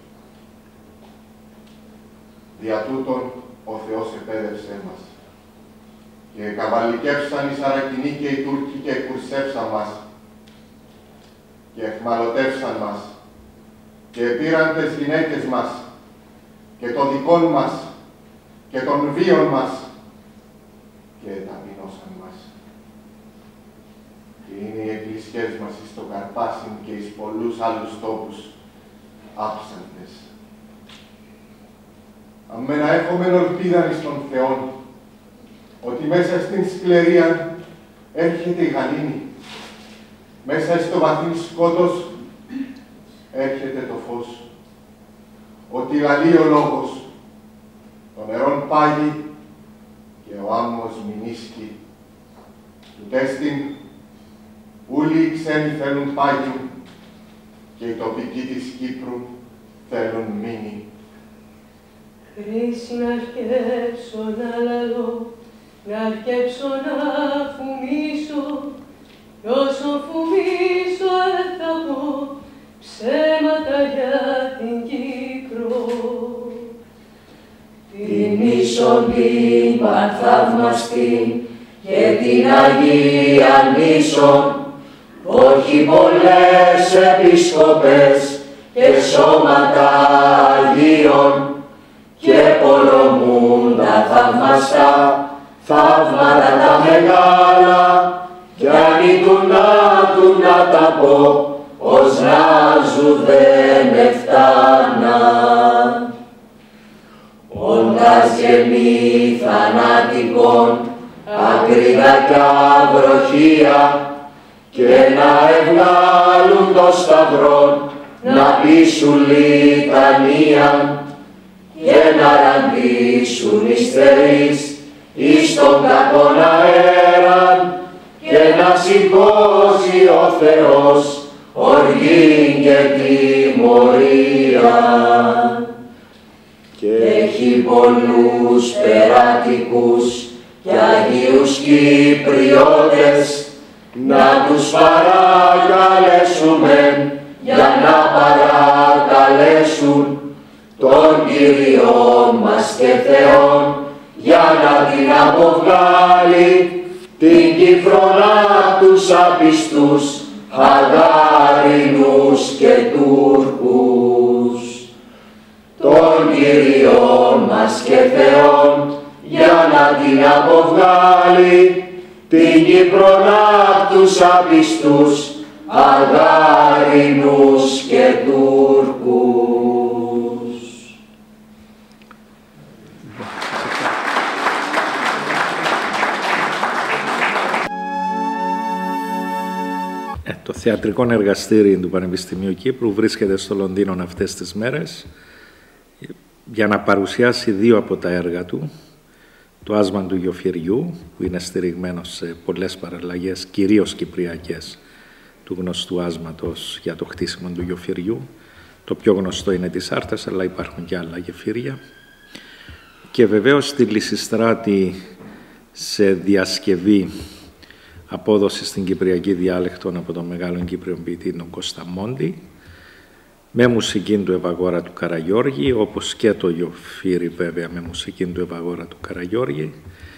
Δια τούτον ο Θεός επέδευσέ μας και καβαλικεύσαν οι Σαρακινοί και οι Τούρκοι και κουρσεύσαν μας και εχμαλωτεύσαν μας και πήραν τις γυναίκες μας και το δικών μας και των βίων μας και ταπεινώσαν μας. Και είναι οι εκκλησιές μας εις το Καρπάσιν και εις πολλούς άλλους τόπους άψαντες. Αμένα έχουμε ελπίδαν εις τον Θεόν, ότι μέσα στην σκληρία έρχεται η γαλήνη, μέσα στο βαθύν σκότος έρχεται το φως, ότι λαλεί ο λόγος, το νερόν πάγει και ο άμμος μηνίσκει. Του τέστην, όλοι οι ξένοι θέλουν πάγιου και οι τοπικοί της Κύπρου θέλουν μείνει. Χρήση να αρκέψω να λαλώ, να αρκέψω να φουμίσω, κι όσο φουμίσω θα πω ψέματα για την Κύπρο. Την ίσον την πανθαυμαστή και την Αγία Νήσον, όχι πολλές επισκοπές και σώματα Αγίων, και πολεμούν τα θαυμαστά, θαύματα τα μεγάλα, κι αν ήτουν να τα πω, ως να ζου δεν εφτάνα. Όντας γεμί θανάτικον, ακρίδα κι αυροχία, και να ευγάλουν το σταυρόν, να πείσουν λιτανίαν, και να ραντίσουν υστερείς εις τον κακόν αέραν, και να σηκώσει ο Θεός οργήν και τιμωρία. Και έχει πολλούς περάτικους και Αγίους Κυπριώτες, να τους παρακαλέσουμε για να παρακαλέσουν τον Κύριον μας και Θεόν, για να την αποβγάλει την Κύπρον απ' τους απιστούς, Αγάρινους και Τούρκους. Τον Κύριον μας και Θεόν, για να την αποβγάλει την Κύπρον απ' τους απιστούς, Αγάρινους και Τούρκους. Το θεατρικό εργαστήριο του Πανεπιστημίου Κύπρου βρίσκεται στο Λονδίνο αυτές τις μέρες για να παρουσιάσει 2 από τα έργα του. Το άσμα του Γιοφυριού, που είναι στηριγμένο σε πολλές παραλλαγές, κυρίως κυπριακές, του γνωστού άσματος για το χτίσιμο του Γιοφυριού. Το πιο γνωστό είναι της Άρτας, αλλά υπάρχουν και άλλα γεφύρια. Και βεβαίως στη Λυσιστράτη, σε διασκευή απόδοση στην κυπριακή διάλεκτο από τον μεγάλο Κύπριο ποιητή τον Κώστα Μόντι, με μουσική του Ευαγόρα του Καραγιώργη, όπως και το Γιοφύρι βέβαια με μουσική του Ευαγόρα του Καραγιώργη.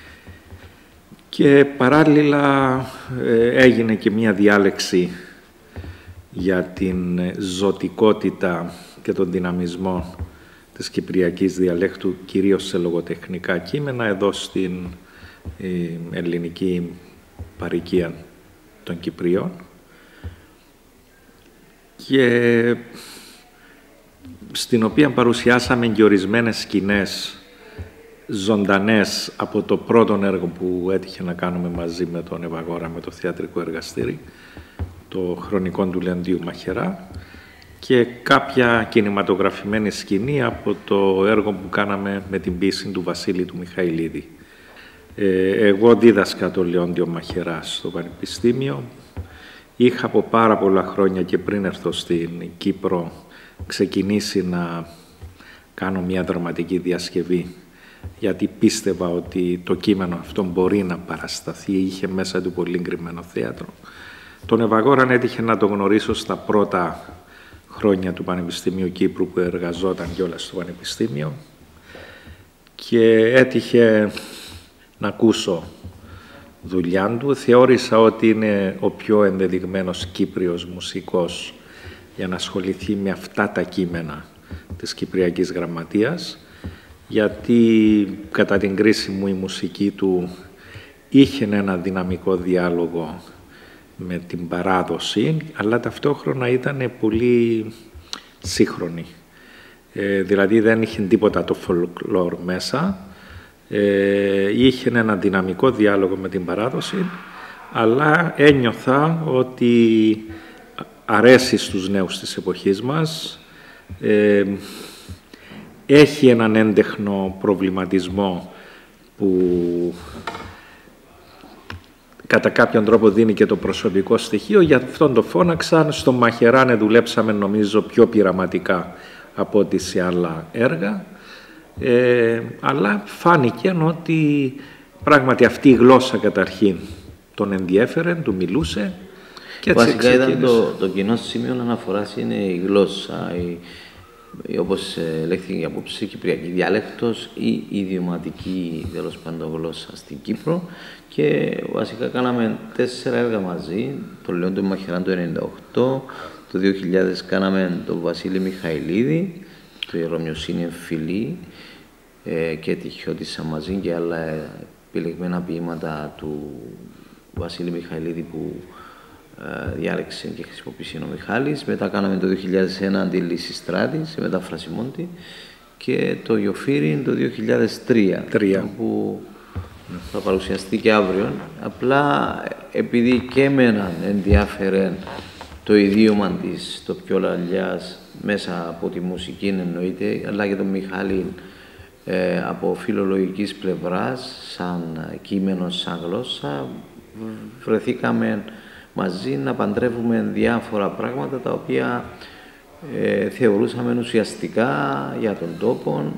Και παράλληλα έγινε και μία διάλεξη για την ζωτικότητα και τον δυναμισμό της κυπριακής διαλέκτου, κυρίως σε λογοτεχνικά κείμενα, εδώ στην ελληνική παροικία των Κυπρίων. Και στην οποία παρουσιάσαμε και ορισμένες σκηνές ζωντανές από το πρώτο έργο που έτυχε να κάνουμε μαζί με τον Ευαγόρα, με το θεατρικό εργαστήρι, το χρονικό του Λεοντίου Μαχαιρά, και κάποια κινηματογραφημένη σκηνή από το έργο που κάναμε με την ποίηση του Βασίλη του Μιχαηλίδη. Εγώ δίδασκα το Λεόντιο Μαχαιρά στο Πανεπιστήμιο. Είχα από πάρα πολλά χρόνια και πριν έρθω στην Κύπρο ξεκινήσει να κάνω μια δραματική διασκευή, γιατί πίστευα ότι το κείμενο αυτό μπορεί να παρασταθεί, είχε μέσα του πολύ γκριμένο θέατρο. Τον Ευαγόραν έτυχε να το γνωρίσω στα πρώτα χρόνια του Πανεπιστημίου Κύπρου, που εργαζόταν κιόλας στο Πανεπιστήμιο, και έτυχε να ακούσω δουλειά του. Θεώρησα ότι είναι ο πιο ενδεδειγμένος Κύπριος μουσικός για να ασχοληθεί με αυτά τα κείμενα της Κυπριακής Γραμματείας, γιατί κατά την κρίση μου η μουσική του είχε ένα δυναμικό διάλογο με την παράδοση, αλλά ταυτόχρονα ήταν πολύ σύγχρονη. Δηλαδή δεν είχε τίποτα το folklore μέσα, είχε ένα δυναμικό διάλογο με την παράδοση, αλλά ένιωθα ότι αρέσει στους νέους της εποχής μας, έχει έναν έντεχνο προβληματισμό που κατά κάποιον τρόπο δίνει και το προσωπικό στοιχείο. Για αυτόν το φώναξαν. Στο Μαχαιράνε δουλέψαμε νομίζω πιο πειραματικά από ό,τι σε άλλα έργα, αλλά φάνηκε ότι πράγματι αυτή η γλώσσα καταρχήν τον ενδιέφερε, του μιλούσε. Και βασικά ήταν το κοινό σημείο αναφοράς είναι η γλώσσα, όπως λέχθηκε απόψε, η κυπριακή διάλεκτος ή η ιδιωματική τέλος πάντων γλώσσα στην Κύπρο. Και βασικά κάναμε 4 έργα μαζί, το Λεόντιο Μαχαιρά το 1998, το 2000 κάναμε τον Βασίλη Μιχαηλίδη, το Ιερομοιοσύνη Εμφυλή και τη Χιώτισσα μαζί και άλλα επιλεγμένα ποίηματα του Βασίλη Μιχαηλίδη που διάλεξε και χρησιμοποίησε ο Μιχάλης. Μετά κάναμε το 2001 τη Λυσιστράτη σε μετάφραση Μόντι και το Γιοφύρι το 2003 που θα παρουσιαστεί και αύριο. Απλά επειδή και εμένα ενδιάφερε το ιδίωμα της, το πιο λαλιάς, μέσα από τη μουσική εννοείται, αλλά και τον Μιχάλη από φιλολογικής πλευράς, σαν κείμενο, σαν γλώσσα, βρεθήκαμε μαζί να παντρεύουμε διάφορα πράγματα τα οποία θεωρούσαμε ουσιαστικά για τον τόπο,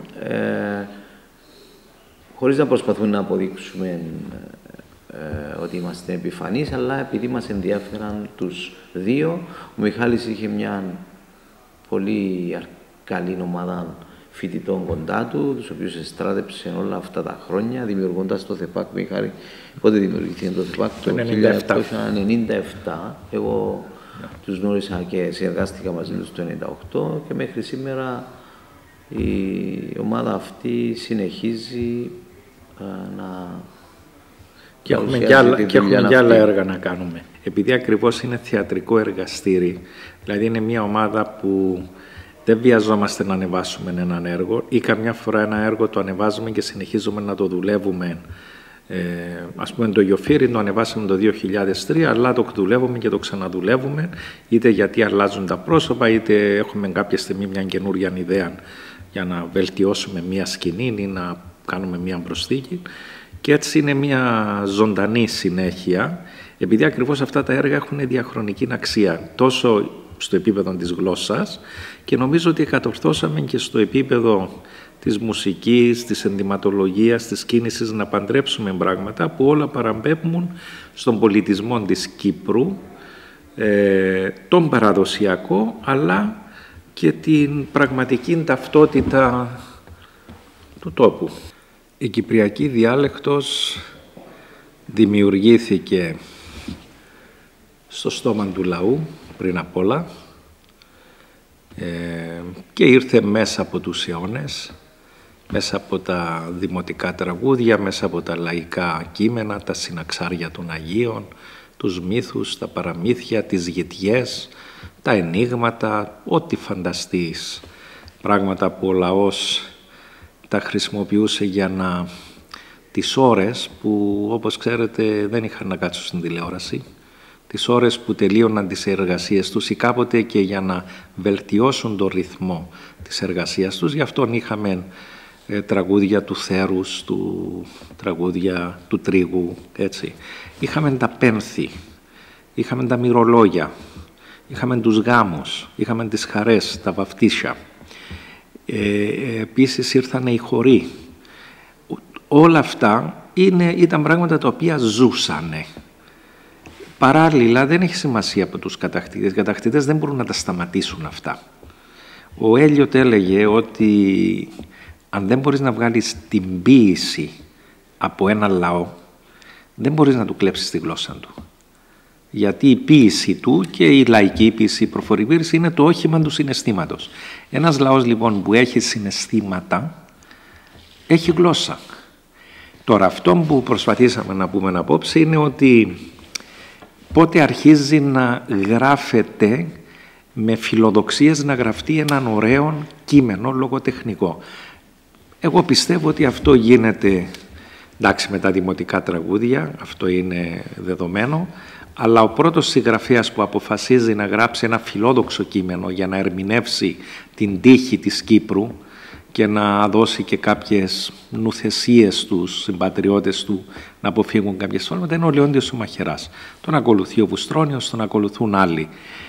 χωρίς να προσπαθούμε να αποδείξουμε ότι είμαστε επιφανείς, αλλά επειδή μας ενδιαφέραν τους δύο. Ο Μιχάλης είχε μια πολύ καλή ομάδα φοιτητών κοντά του, τους οποίους εστράτεψε όλα αυτά τα χρόνια, δημιουργώντας το ΘΕΠΑΚ. Μιχάλη, πότε δημιουργήθηκε το ΘΕΠΑΚ? Το 1997. Εγώ τους γνώρισα και συνεργάστηκα μαζί τους το 1998 και μέχρι σήμερα η ομάδα αυτή συνεχίζει να... Και έχουμε και άλλα έργα να κάνουμε. Επειδή ακριβώς είναι θεατρικό εργαστήρι, δηλαδή είναι μια ομάδα που δεν βιαζόμαστε να ανεβάσουμε έναν έργο ή καμιά φορά ένα έργο το ανεβάζουμε και συνεχίζουμε να το δουλεύουμε. Ας πούμε το Γιοφύρι το ανεβάσαμε το 2003, αλλά το δουλεύουμε και το ξαναδουλεύουμε, είτε γιατί αλλάζουν τα πρόσωπα, είτε έχουμε κάποια στιγμή μια καινούργια ιδέα για να βελτιώσουμε μια σκηνή ή να κάνουμε μια προσθήκη. Και έτσι είναι μια ζωντανή συνέχεια, επειδή ακριβώς αυτά τα έργα έχουν διαχρονική αξία, τόσο στο επίπεδο της γλώσσας και νομίζω ότι κατορθώσαμε και στο επίπεδο της μουσικής, της ενδυματολογίας, της κίνησης, να παντρέψουμε πράγματα που όλα παραμπέπουν στον πολιτισμό της Κύπρου, τον παραδοσιακό, αλλά και την πραγματική ταυτότητα του τόπου. Η κυπριακή διάλεκτος δημιουργήθηκε στο στόμα του λαού πριν απ' όλα και ήρθε μέσα από τους αιώνες, μέσα από τα δημοτικά τραγούδια, μέσα από τα λαϊκά κείμενα, τα συναξάρια των Αγίων, τους μύθους, τα παραμύθια, τις γετιές, τα ενίγματα, ό,τι φανταστείς. Πράγματα που ο λαός τα χρησιμοποιούσε για να... τις ώρες που, όπως ξέρετε, δεν είχαν να κάτσουν στην τηλεόραση, τις ώρες που τελείωναν τις εργασίες τους ή κάποτε και για να βελτιώσουν το ρυθμό της εργασίας τους. Γι' αυτόν είχαμε τραγούδια του θέρους, τραγούδια του τρίγου, έτσι. Είχαμε τα πένθη, είχαμε τα μυρολόγια, είχαμε τους γάμους, είχαμε τις χαρές, τα βαφτίσια. Επίσης ήρθαν οι χοροί. Όλα αυτά ήταν πράγματα τα οποία ζούσανε. Παράλληλα, δεν έχει σημασία από τους κατακτητές. Οι κατακτητές δεν μπορούν να τα σταματήσουν αυτά. Ο Έλιοτ έλεγε ότι αν δεν μπορείς να βγάλεις την ποίηση από ένα λαό, δεν μπορείς να του κλέψεις τη γλώσσα του. Γιατί η ποίηση του και η λαϊκή ποίηση, η προφορική ποίηση είναι το όχημα του συναισθήματος. Ένας λαός λοιπόν που έχει συναισθήματα, έχει γλώσσα. Τώρα αυτό που προσπαθήσαμε να πούμε απόψε είναι ότι πότε αρχίζει να γράφεται με φιλοδοξίες να γραφτεί έναν ωραίο κείμενο λογοτεχνικό. Εγώ πιστεύω ότι αυτό γίνεται, εντάξει, με τα δημοτικά τραγούδια, αυτό είναι δεδομένο, αλλά ο πρώτος συγγραφέας που αποφασίζει να γράψει ένα φιλόδοξο κείμενο για να ερμηνεύσει την τύχη της Κύπρου και να δώσει και κάποιες νουθεσίες στους συμπατριώτες του να αποφύγουν κάποιες φόρματα, είναι ο Λεόντιος ο Μαχαιράς. Τον ακολουθεί ο Βουστρώνιος, τον ακολουθούν άλλοι.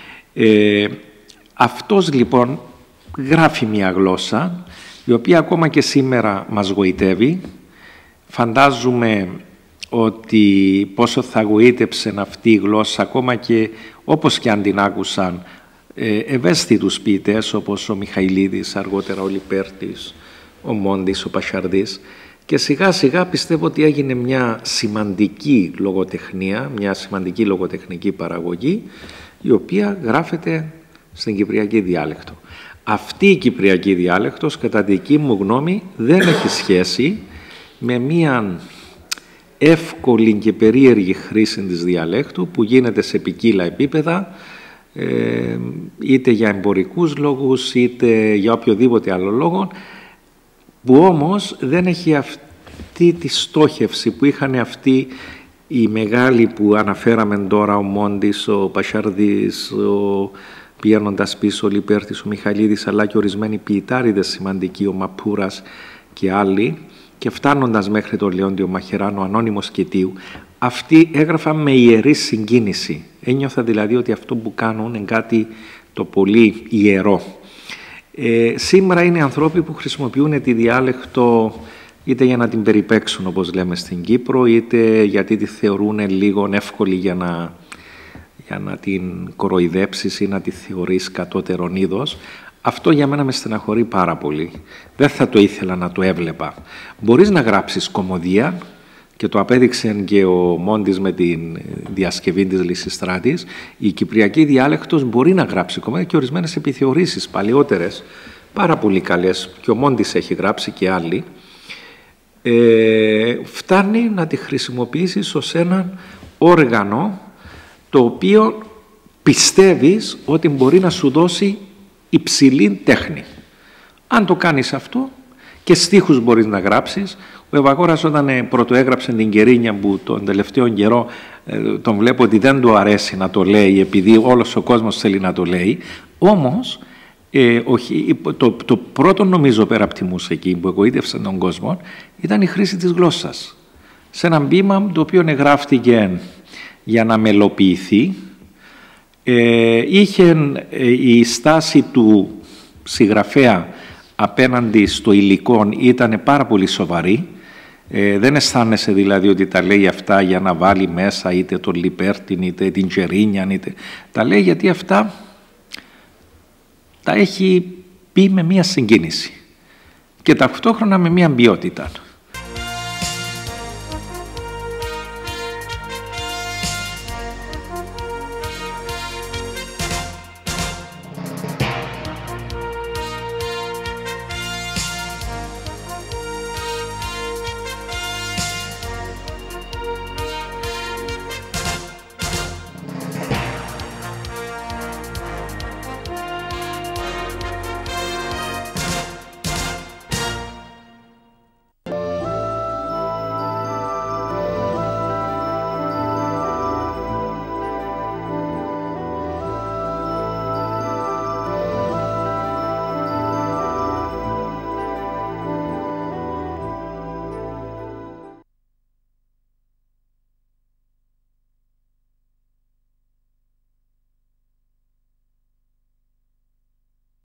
Αυτός λοιπόν γράφει μια γλώσσα η οποία ακόμα και σήμερα μας γοητεύει. Φαντάζομαι ότι πόσο θα γοήτεψε αυτή η γλώσσα, ακόμα και όπως και αν την άκουσαν ευαίσθητους ποιητές όπως ο Μιχαηλίδης, αργότερα ο Λιπέρτης, ο Μόντης, ο Πασαρδής, και σιγά σιγά πιστεύω ότι έγινε μια σημαντική λογοτεχνία, μια σημαντική λογοτεχνική παραγωγή, η οποία γράφεται στην κυπριακή διάλεκτο. Αυτή η κυπριακή διάλεκτος, κατά τη δική μου γνώμη, δεν έχει σχέση με μια εύκολη και περίεργη χρήση της διαλέκτου που γίνεται σε ποικίλα επίπεδα, είτε για εμπορικούς λόγους είτε για οποιοδήποτε άλλο λόγο, που όμως δεν έχει αυτή τη στόχευση που είχαν αυτοί οι μεγάλοι που αναφέραμε τώρα, ο Μόντης, ο Πασαρδής, ο πηγαίνοντας πίσω ο Λιπέρτης, ο Μιχαηλίδης, αλλά και ορισμένοι ποιητάριδες σημαντικοί, ο Μαπούρας και άλλοι, και φτάνοντας μέχρι τον Λεόντιο Μαχαιράν, ο ανώνυμος Κετίου, αυτοί έγραφαν με ιερή συγκίνηση. Ένιωθα δηλαδή ότι αυτό που κάνουν είναι κάτι το πολύ ιερό. Σήμερα είναι άνθρωποι που χρησιμοποιούν τη διάλεκτο είτε για να την περιπέξουν, όπως λέμε στην Κύπρο, είτε γιατί τη θεωρούν λίγο εύκολη για να την κοροϊδέψεις ή να τη θεωρείς κατώτερον είδος. Αυτό για μένα με στεναχωρεί πάρα πολύ. Δεν θα το ήθελα να το έβλεπα. Μπορείς να γράψεις κωμωδία, και το απέδειξε και ο Μόντης με την διασκευή της Λυσιστράτης. Η κυπριακή διάλεκτος μπορεί να γράψει κωμωδία και ορισμένες επιθεωρήσεις παλαιότερες, πάρα πολύ καλές, και ο Μόντης έχει γράψει και άλλοι. Φτάνει να τη χρησιμοποιήσεις ως έναν όργανο το οποίο πιστεύεις ότι μπορεί να σου δώσει υψηλή τέχνη. Αν το κάνεις αυτό, και στίχους μπορείς να γράψεις. Ο Ευαγόρας όταν πρωτοέγραψε την Κερίνια, που τον τελευταίο καιρό τον βλέπω ότι δεν του αρέσει να το λέει, επειδή όλος ο κόσμος θέλει να το λέει, όμως το πρώτο, νομίζω, πέρα από τη μουσική που εγωίτευσε τον κόσμο, ήταν η χρήση της γλώσσας. Σε ένα ποίημα το οποίο γράφτηκε για να μελοποιηθεί, είχε η στάση του συγγραφέα απέναντι στο υλικό ήταν πάρα πολύ σοβαρή. Δεν αισθάνεσαι δηλαδή ότι τα λέει αυτά για να βάλει μέσα είτε τον Λιπέρτιν είτε την Τζερίνιαν, είτε τα λέει γιατί αυτά τα έχει πει με μία συγκίνηση και ταυτόχρονα με μία ποιότητα.